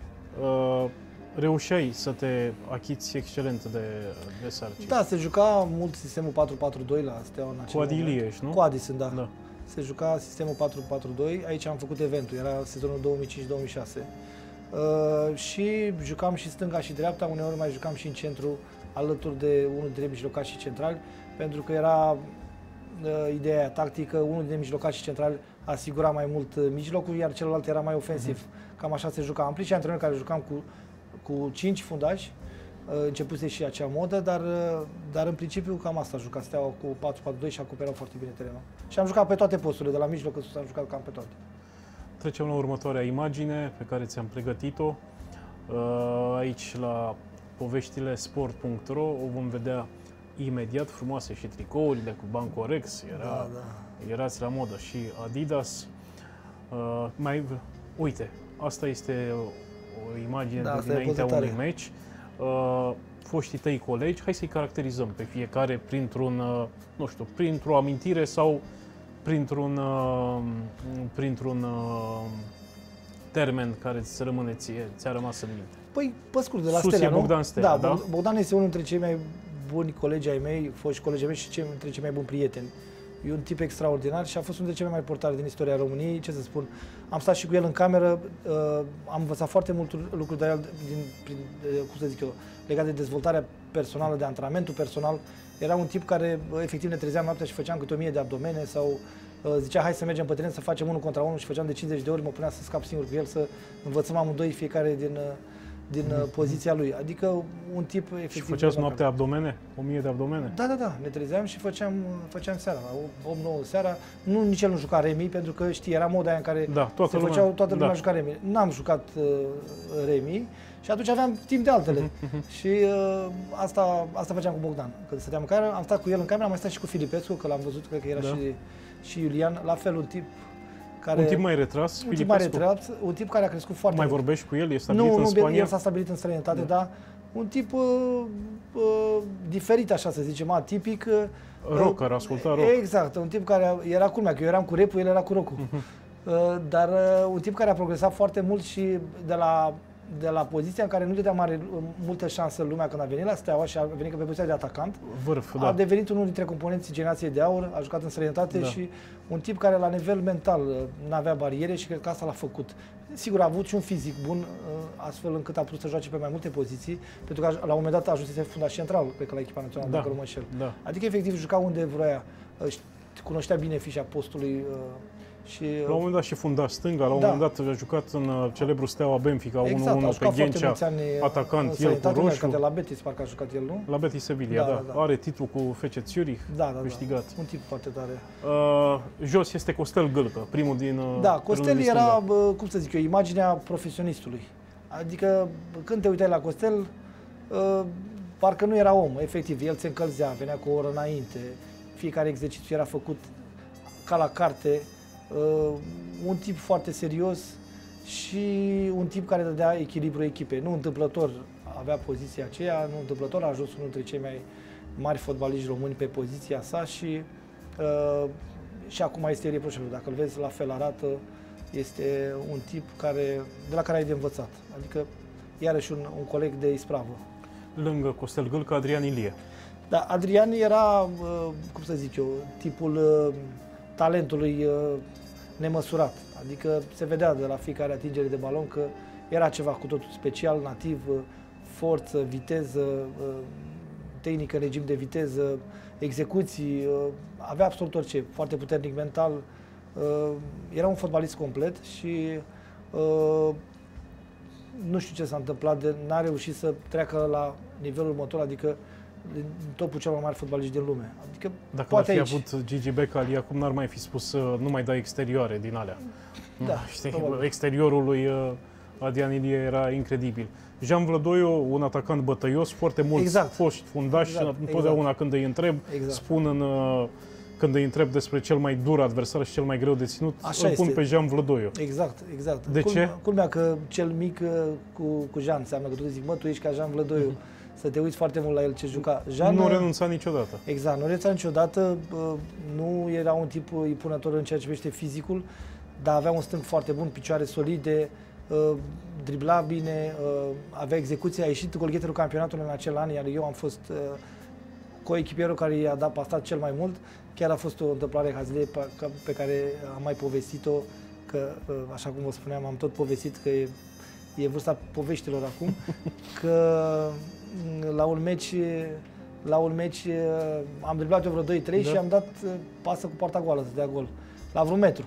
Speaker 1: uh, reușeai să te achiți excelent de, de sarcini.
Speaker 2: Da, se juca mult sistemul patru patru doi la Steaua în acel
Speaker 1: Cu Adi
Speaker 2: moment.
Speaker 1: Ilie ești, nu?
Speaker 2: Cu Adi sunt, da.
Speaker 1: Da.
Speaker 2: Se juca sistemul patru patru doi, aici am făcut eventul, era sezonul două mii cinci două mii șase. Uh, și jucam și stânga și dreapta, uneori mai jucam și în centru, alături de unul dintre mijlocașii centrali, pentru că era uh, ideea aia tactică, unul dintre mijlocașii centrali asigura mai mult uh, mijlocul, iar celălalt era mai ofensiv. Uh-huh. Cam așa se juca. Am prins și antrenori care jucam cu, cu cinci fundași, uh, începuse și acea modă, dar, uh, dar în principiu cam asta juca Steaua cu patru patru doi și acoperau foarte bine terenul. Și am jucat pe toate posturile, de la mijloc în sus am jucat cam pe toate.
Speaker 1: Trecem la următoarea imagine pe care ți-am pregătit-o. Uh, Aici la poveștile sport punct ro o vom vedea imediat, frumoase și tricourile cu Bancorex, era,
Speaker 2: Da, da.
Speaker 1: erați la modă și Adidas. Uh, mai, uite, asta este o, o imagine
Speaker 2: Da,
Speaker 1: de
Speaker 2: asta e
Speaker 1: dinaintea
Speaker 2: poză
Speaker 1: unui
Speaker 2: tare.
Speaker 1: meci. Uh, foștii tăi colegi, hai să-i caracterizăm pe fiecare printr-un, uh, nu știu, printr-o amintire sau printr-un, uh, printr-un uh, termen care ți rămâne ție, ți-a rămas în minte.
Speaker 2: Păi, pe scurt, de la
Speaker 1: Susie
Speaker 2: Stelea, nu?
Speaker 1: Bogdan Stelea,
Speaker 2: da,
Speaker 1: da?
Speaker 2: Bogdan este unul dintre cei mai buni colegi ai mei, foști colegi ai mei și cei, dintre cei mai buni prieteni. E un tip extraordinar și a fost unul dintre cei mai mari portari din istoria României. Ce să spun, am stat și cu el în cameră, uh, am învățat foarte mult lucruri de el, din, prin, uh, cum să zic eu, legat de dezvoltarea personală, de antrenamentul personal. Era un tip care, uh, efectiv, ne trezeam noaptea și făceam câte o mie de abdomene sau uh, zicea hai să mergem pe teren să facem unul contra unul și făceam de cincizeci de ori, mă punea să scap singur cu el, să învățăm amândoi fiecare din... Uh, din uh, poziția lui. Adică un tip efectiv...
Speaker 1: Și făceați noaptea abdomene? O mie de abdomene?
Speaker 2: Da, da, da. Ne trezeam și făceam, făceam seara, la opt nouă seara. Nu, nici el nu juca remi, pentru că știi, era moda aia în care
Speaker 1: Da, toată
Speaker 2: se
Speaker 1: lumea,
Speaker 2: făceau, toată lumea
Speaker 1: da.
Speaker 2: juca remi. N-am jucat uh, remi și atunci aveam timp de altele. Și uh, asta, asta făceam cu Bogdan. Când stăteam în cameră, am stat cu el în cameră, am mai stat și cu Filipescu, că l-am văzut, cred că era
Speaker 1: Da.
Speaker 2: și, și Iulian, la fel un tip care...
Speaker 1: Un tip mai retras,
Speaker 2: un tip mai
Speaker 1: Filipescu.
Speaker 2: retras, un tip care a crescut foarte
Speaker 1: Mai
Speaker 2: mult.
Speaker 1: vorbești cu el? E stabilit
Speaker 2: Nu,
Speaker 1: în
Speaker 2: nu,
Speaker 1: Spania?
Speaker 2: el s-a stabilit în străinătate, da. Dar un tip uh, uh, diferit, așa să zicem, atipic. Uh,
Speaker 1: Rocker, asculta rock.
Speaker 2: Exact, un tip care era culmea, că eu eram cu rap-ul, el era cu rock-ul. uh, dar uh, un tip care a progresat foarte mult și de la, de la poziția în care nu dădea mare, multă șansă lumea când a venit la Steaua și a venit pe poziția de atacant,
Speaker 1: Vârf,
Speaker 2: a
Speaker 1: da.
Speaker 2: devenit unul dintre componenții generației de aur, a jucat în străinătate
Speaker 1: Da.
Speaker 2: și un tip care la nivel mental nu avea bariere și cred că asta l-a făcut. Sigur, a avut și un fizic bun, astfel încât a putut să joace pe mai multe poziții, pentru că la un moment dat a ajuns să fie fundaș central, cred că la echipa națională,
Speaker 1: Da,
Speaker 2: dacă nu mă înșel.
Speaker 1: da.
Speaker 2: Adică, efectiv, juca unde vroia, cunoștea bine fișa postului Și,
Speaker 1: la un moment dat și fundaș stânga, la un
Speaker 2: da.
Speaker 1: moment dat a jucat în uh, celebru Steaua Benfica,
Speaker 2: exact,
Speaker 1: unu unu pe Ghencea, atacant, el cu roșu.
Speaker 2: De la Betis, parcă a jucat el, nu?
Speaker 1: La Betis Sevilla, da, da. da. Are titlu cu F C Zurich,
Speaker 2: da, da,
Speaker 1: câștigat.
Speaker 2: Da. Un tip foarte tare.
Speaker 1: Uh, jos este Costel Gâlcă, primul din uh,
Speaker 2: Da, Costel era, bă, cum să zic eu, imaginea profesionistului. Adică când te uitai la Costel, uh, parcă nu era om, efectiv. El se încălzea, venea cu o oră înainte, fiecare exercițiu era făcut ca la carte. Uh, un tip foarte serios și un tip care dădea echilibru echipei. Nu întâmplător avea poziția aceea, nu întâmplător a ajuns unul dintre cei mai mari fotbaliști români pe poziția sa și, uh, și acum este ireproșabil. Dacă îl vezi, la fel arată, este un tip care, de la care ai de învățat. Adică, iarăși un, un coleg de ispravă.
Speaker 1: Lângă Costel Gâlcă, Adrian Ilie.
Speaker 2: Da, Adrian era, uh, cum să zic eu, tipul uh, talentului uh, nemăsurat. Adică se vedea de la fiecare atingere de balon că era ceva cu totul special, nativ, forță, viteză, tehnică în regim de viteză, execuții, avea absolut orice, foarte puternic mental. Era un fotbalist complet și nu știu ce s-a întâmplat, de n-a reușit să treacă la nivelul următor, adică din topul cel mai mare fotbalist din lume. Adică
Speaker 1: dacă
Speaker 2: poate
Speaker 1: ar fi
Speaker 2: aici.
Speaker 1: avut Gigi Becali, acum n-ar mai fi spus să nu mai dai exterioare din alea.
Speaker 2: Da,
Speaker 1: știi,
Speaker 2: probabil.
Speaker 1: exteriorul lui Adrian Ilie era incredibil. Jean Vlădoiu, un atacant bătăios, foarte mulți
Speaker 2: exact.
Speaker 1: foști fundași,
Speaker 2: exact.
Speaker 1: întotdeauna
Speaker 2: exact.
Speaker 1: când îi întreb,
Speaker 2: exact.
Speaker 1: spun în, când îi întreb despre cel mai dur adversar și cel mai greu de ținut,
Speaker 2: Așa
Speaker 1: îl pun
Speaker 2: este.
Speaker 1: pe Jean Vlădoiu.
Speaker 2: Exact, exact.
Speaker 1: De
Speaker 2: culmea,
Speaker 1: ce?
Speaker 2: Culmea că cel mic cu, cu Jean înseamnă că tu zici, mă, tu ești ca Jean Vlădoiu. Mm-hmm. Să te uiți foarte mult la el ce juca. Jean,
Speaker 1: nu renunța niciodată.
Speaker 2: Exact, nu renunța niciodată. Nu era un tip impunător în ceea ce privește fizicul, dar avea un stâng foarte bun, picioare solide, dribla bine, avea execuție. A ieșit golgheterul campionatului în acel an, iar eu am fost coechipierul care i-a dat pastat cel mai mult. Chiar a fost o întâmplare hazlie pe care am mai povestit-o, că, așa cum vă spuneam, am tot povestit că e, e vârsta poveștilor acum, că la un meci, la un meci am driblat eu vreo doi trei da. și am dat pasă cu poarta goală să dea gol, la vreun metru.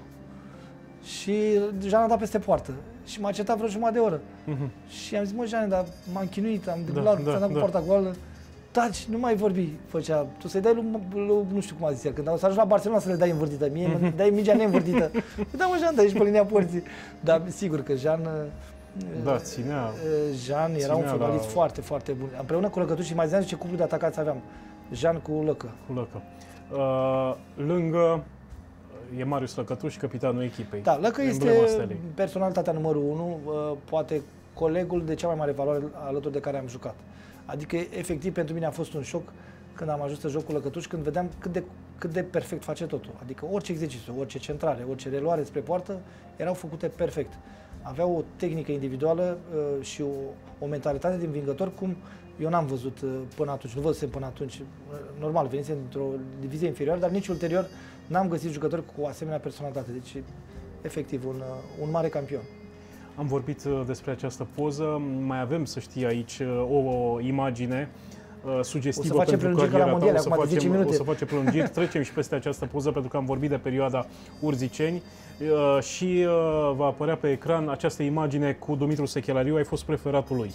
Speaker 2: Și Jean a dat peste poartă și m-a certat vreo jumătate de oră. Uh-huh. Și am zis, mă, Jean, dar m-am chinuit, am driblat, da, da, dat cu da. poarta goală. Taci, nu mai vorbi, făcea. Tu să-i dai lui, lui, nu știu cum a zis el, când o să ajungi la Barcelona să le dai învârtită. Mie uh-huh. dai mingea neînvârtită. Da, mă, Jean, dar ești pe linia porții. Dar sigur că Jean...
Speaker 1: Da, ținea.
Speaker 2: Jean era un fotbalist la... foarte, foarte bun. Împreună cu Lăcătuș și mai ziceam ce cuplu de atacați aveam. Jean cu Lăcă.
Speaker 1: Cu Lăcă. Uh, lângă e Marius Lăcătuș, capitanul echipei.
Speaker 2: Da, Lăcă este personalitatea numărul unu, uh, poate colegul de cea mai mare valoare alături de care am jucat. Adică, efectiv, pentru mine a fost un șoc când am ajuns să joc cu Lăcătuș, când vedeam cât de, cât de perfect face totul. Adică orice exercițiu, orice centrare, orice reluare spre poartă, erau făcute perfect. Avea o tehnică individuală uh, și o, o mentalitate de învingător, cum eu n-am văzut uh, până atunci, nu văzusem până atunci. Normal, venisem dintr-o divizie inferioară, dar nici ulterior n-am găsit jucători cu o asemenea personalitate. Deci, efectiv, un, uh, un mare campion.
Speaker 1: Am vorbit uh, despre această poză, mai avem, să știi, aici uh, o, o imagine uh, sugestivă pentru cariera ta. O să facem, o să facem prelungiri. Trecem și peste această poză pentru că am vorbit de perioada Urziceni. Uh, și uh, va apărea pe ecran această imagine cu Dumitru Sechelariu, ai fost preferatul lui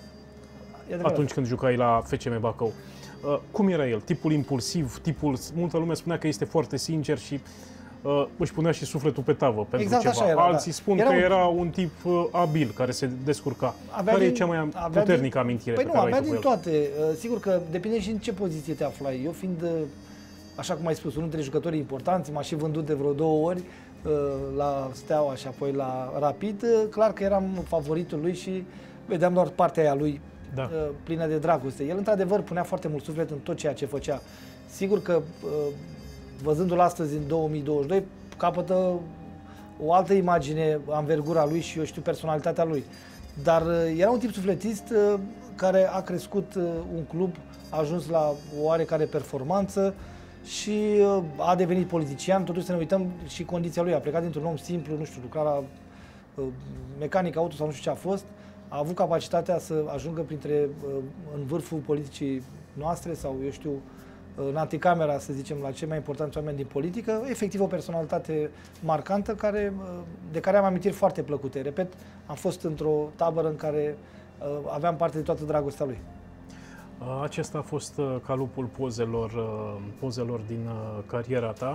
Speaker 1: atunci când jucai la F C M Bacău. Uh, cum era el? Tipul impulsiv, tipul... Multă lume spunea că este foarte sincer și uh, își punea și sufletul pe tavă pentru
Speaker 2: exact
Speaker 1: ceva.
Speaker 2: Așa era,
Speaker 1: Alții
Speaker 2: da.
Speaker 1: spun
Speaker 2: era
Speaker 1: că
Speaker 2: un...
Speaker 1: era un tip uh, abil, care se descurca.
Speaker 2: Avea
Speaker 1: care
Speaker 2: din,
Speaker 1: e cea mai puternică
Speaker 2: din...
Speaker 1: amintire
Speaker 2: păi
Speaker 1: pe
Speaker 2: nu,
Speaker 1: care
Speaker 2: avea
Speaker 1: ai
Speaker 2: din
Speaker 1: cu
Speaker 2: toate. Uh, sigur că depinde și în ce poziție te aflai. Eu fiind, uh, așa cum ai spus, unul dintre jucătorii importanți, m-a și vândut de vreo două ori la Steaua și apoi la Rapid, clar că eram favoritul lui și vedeam doar partea aia lui da. plină de dragoste. El, într-adevăr, punea foarte mult suflet în tot ceea ce făcea. Sigur că, văzându-l astăzi, în două mii douăzeci și doi, capătă o altă imagine, anvergura lui și, eu știu, personalitatea lui. Dar era un tip sufletist care a crescut un club, a ajuns la o oarecare performanță, și a devenit politician. Totuși să ne uităm și condiția lui. A plecat dintr-un om simplu, nu știu, lucra la uh, mecanic auto sau nu știu ce a fost. A avut capacitatea să ajungă printre, uh, în vârful politicii noastre sau, eu știu, în anticamera, să zicem, la cei mai importanți oameni din politică, efectiv o personalitate marcantă care, de care am amintiri foarte plăcute. Repet, am fost într-o tabără în care aveam parte de toată dragostea lui.
Speaker 1: Acesta a fost calupul pozelor, pozelor din cariera ta.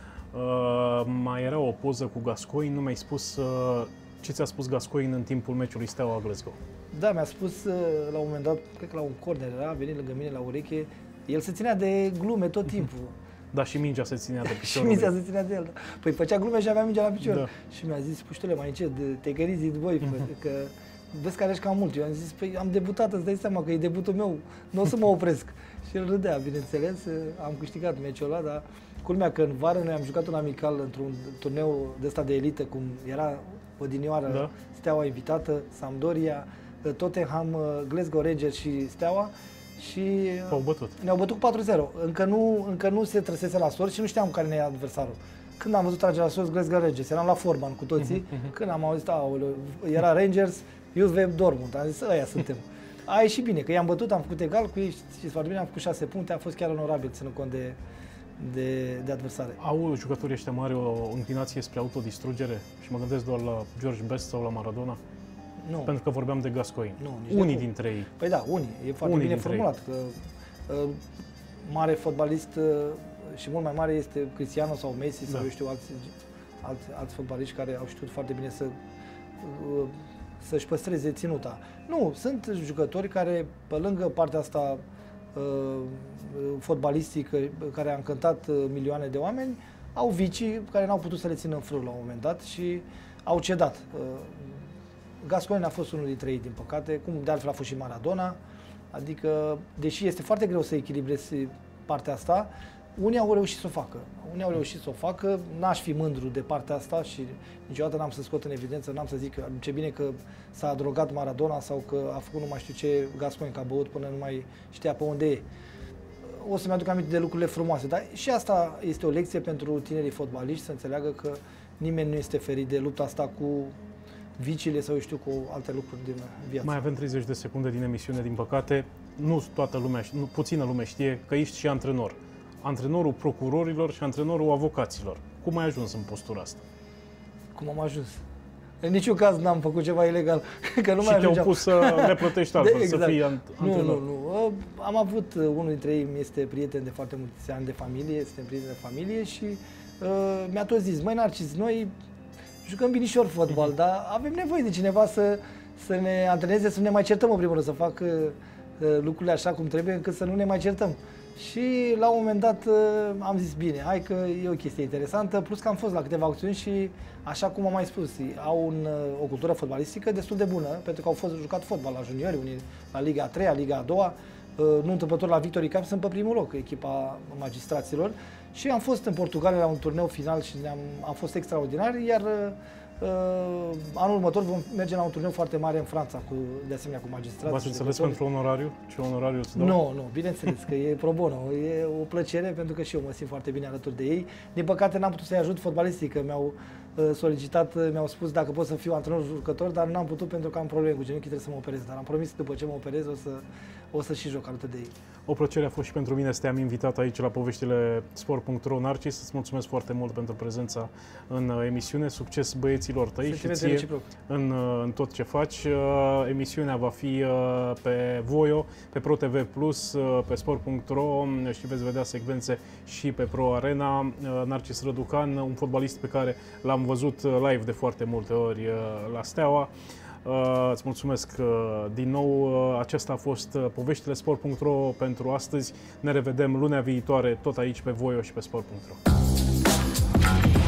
Speaker 1: Mai era o poză cu Gascoigne, nu mi-ai spus ce ți-a spus Gascoigne în timpul meciului Steaua Glasgow.
Speaker 2: Da, mi-a spus la un moment dat, cred că la un corner era, a venit lângă mine la ureche, el se ținea de glume tot timpul.
Speaker 1: Da, și mingea se ținea de piciorul.
Speaker 2: Și mingea se ținea de el. Păi făcea glume și avea mingea la picior.
Speaker 1: Da.
Speaker 2: Și mi-a zis, puștule, mai încet, te cărizi voi, că vezi că arăși cam mult. Eu am zis, păi am debutat, îți dai seama că e debutul meu, nu o să mă opresc. Și el râdea, bineînțeles, am câștigat meciul ăla, dar culmea că în vară noi am jucat un amical într-un turneu de ăsta de elită, cum era odinioară, da. Steaua invitată, Sampdoria, Tottenham, Glasgow Rangers și Steaua. Și
Speaker 1: ne-au bătut.
Speaker 2: Ne-au bătut cu patru zero. Încă nu, încă nu se trăsese la sorți și nu știam care ne e adversarul. Când am văzut trage la sorți Glasgow Rangers, eram la Forman cu toții, uh-huh, uh-huh. Când am auzit, aoleu, era Rangers, J V Dortmund, am zis, ăia suntem. A ieșit bine, că i-am bătut, am făcut egal cu ei, știți foarte bine, am făcut șase puncte, a fost chiar onorabil, ținând cont de, de, de adversare.
Speaker 1: Au jucătorii ăștia mari o înclinație spre autodistrugere? Și mă gândesc doar la George Best sau la Maradona?
Speaker 2: Nu.
Speaker 1: Pentru că vorbeam de Gascoigne.
Speaker 2: Nu,
Speaker 1: unii de dintre ei.
Speaker 2: Păi da, unii. E foarte unii bine formulat. Că, uh, mare fotbalist uh, și mult mai mare este Cristiano sau Messi, da. Sau eu știu alți, alți, alți fotbaliști care au știut foarte bine să, uh, să-și păstreze ținuta. Nu, sunt jucători care, pe lângă partea asta uh, fotbalistică, care a încântat uh, milioane de oameni, au vicii care n-au putut să le țină în frâu la un moment dat și au cedat. Uh, Gascoigne a fost unul dintre ei, din păcate, cum de altfel a fost și Maradona, adică, deși este foarte greu să echilibrezi partea asta, unii au reușit să o facă. Unii au reușit să o facă, n-aș fi mândru de partea asta și niciodată n-am să scot în evidență, n-am să zic că ce bine că s-a drogat Maradona sau că a făcut nu mai știu ce Gascoigne, că a băut până nu mai știa pe unde e. O să-mi aduc aminte de lucrurile frumoase, dar și asta este o lecție pentru tinerii fotbaliști, să înțeleagă că nimeni nu este ferit de lupta asta cu viciile sau eu știu cu alte lucruri din viață.
Speaker 1: Mai avem treizeci de secunde din emisiune, din păcate. Nu toată lumea, nu, puțină lume știe că ești și antrenor. Antrenorul procurorilor și antrenorul avocaților. Cum ai ajuns în postura asta?
Speaker 2: Cum am ajuns? În niciun caz n-am făcut ceva ilegal, că nu
Speaker 1: și
Speaker 2: mai
Speaker 1: te-au pus să le plătești altfel, de, exact. Să fii antrenor.
Speaker 2: Nu, nu, nu. Am avut, unul dintre ei este prieten de foarte mulți ani de familie, suntem prieteni de familie și uh, mi-a tot zis, măi Narcis, noi jucăm binișor fotbal, dar avem nevoie de cineva să, să ne antreneze, să nu ne mai certăm în primul rând, să facă uh, lucrurile așa cum trebuie, încât să nu ne mai certăm. Și la un moment dat uh, am zis, bine, hai că e o chestie interesantă, plus că am fost la câteva acțiuni și, așa cum am mai spus, au un, o cultură fotbalistică destul de bună, pentru că au fost jucat fotbal la juniori, unii la Liga a treia, Liga a doua, uh, nu întâmplător la Victory Cup, sunt pe primul loc, echipa magistraților. Și am fost în Portugalia la un turneu final și am, am fost extraordinar, iar uh, anul următor vom merge la un turneu foarte mare în Franța, cu, de asemenea cu magistrați.
Speaker 1: V-ați înțeles pentru onorariu? Ce onorariu îți dau?
Speaker 2: Nu, nu, bineînțeles că e pro bono, e o plăcere pentru că și eu mă simt foarte bine alături de ei. Din păcate n-am putut să-i ajut fotbalistic, că mi-au uh, solicitat, mi-au spus dacă pot să fiu antrenor jucător, dar n-am putut pentru că am probleme cu genunchii, trebuie să mă operez. Dar am promis că după ce mă operez o să, o să și joc alături de ei.
Speaker 1: O plăcere a fost și pentru mine să te-am invitat aici la poveștile sport punct ro. Narcis, îți mulțumesc foarte mult pentru prezența în emisiune. Succes băieților tăi și ție în, în tot ce faci. Emisiunea va fi pe Voio, pe Pro T V Plus, pe sport punct ro și veți vedea secvențe și pe Pro Arena. Narcis Răducan, un fotbalist pe care l-am văzut live de foarte multe ori la Steaua. Uh, îți mulțumesc uh, din nou. Uh, acesta a fost uh, poveștile sport punct ro pentru astăzi. Ne revedem lunea viitoare tot aici pe Voio și pe sport punct ro.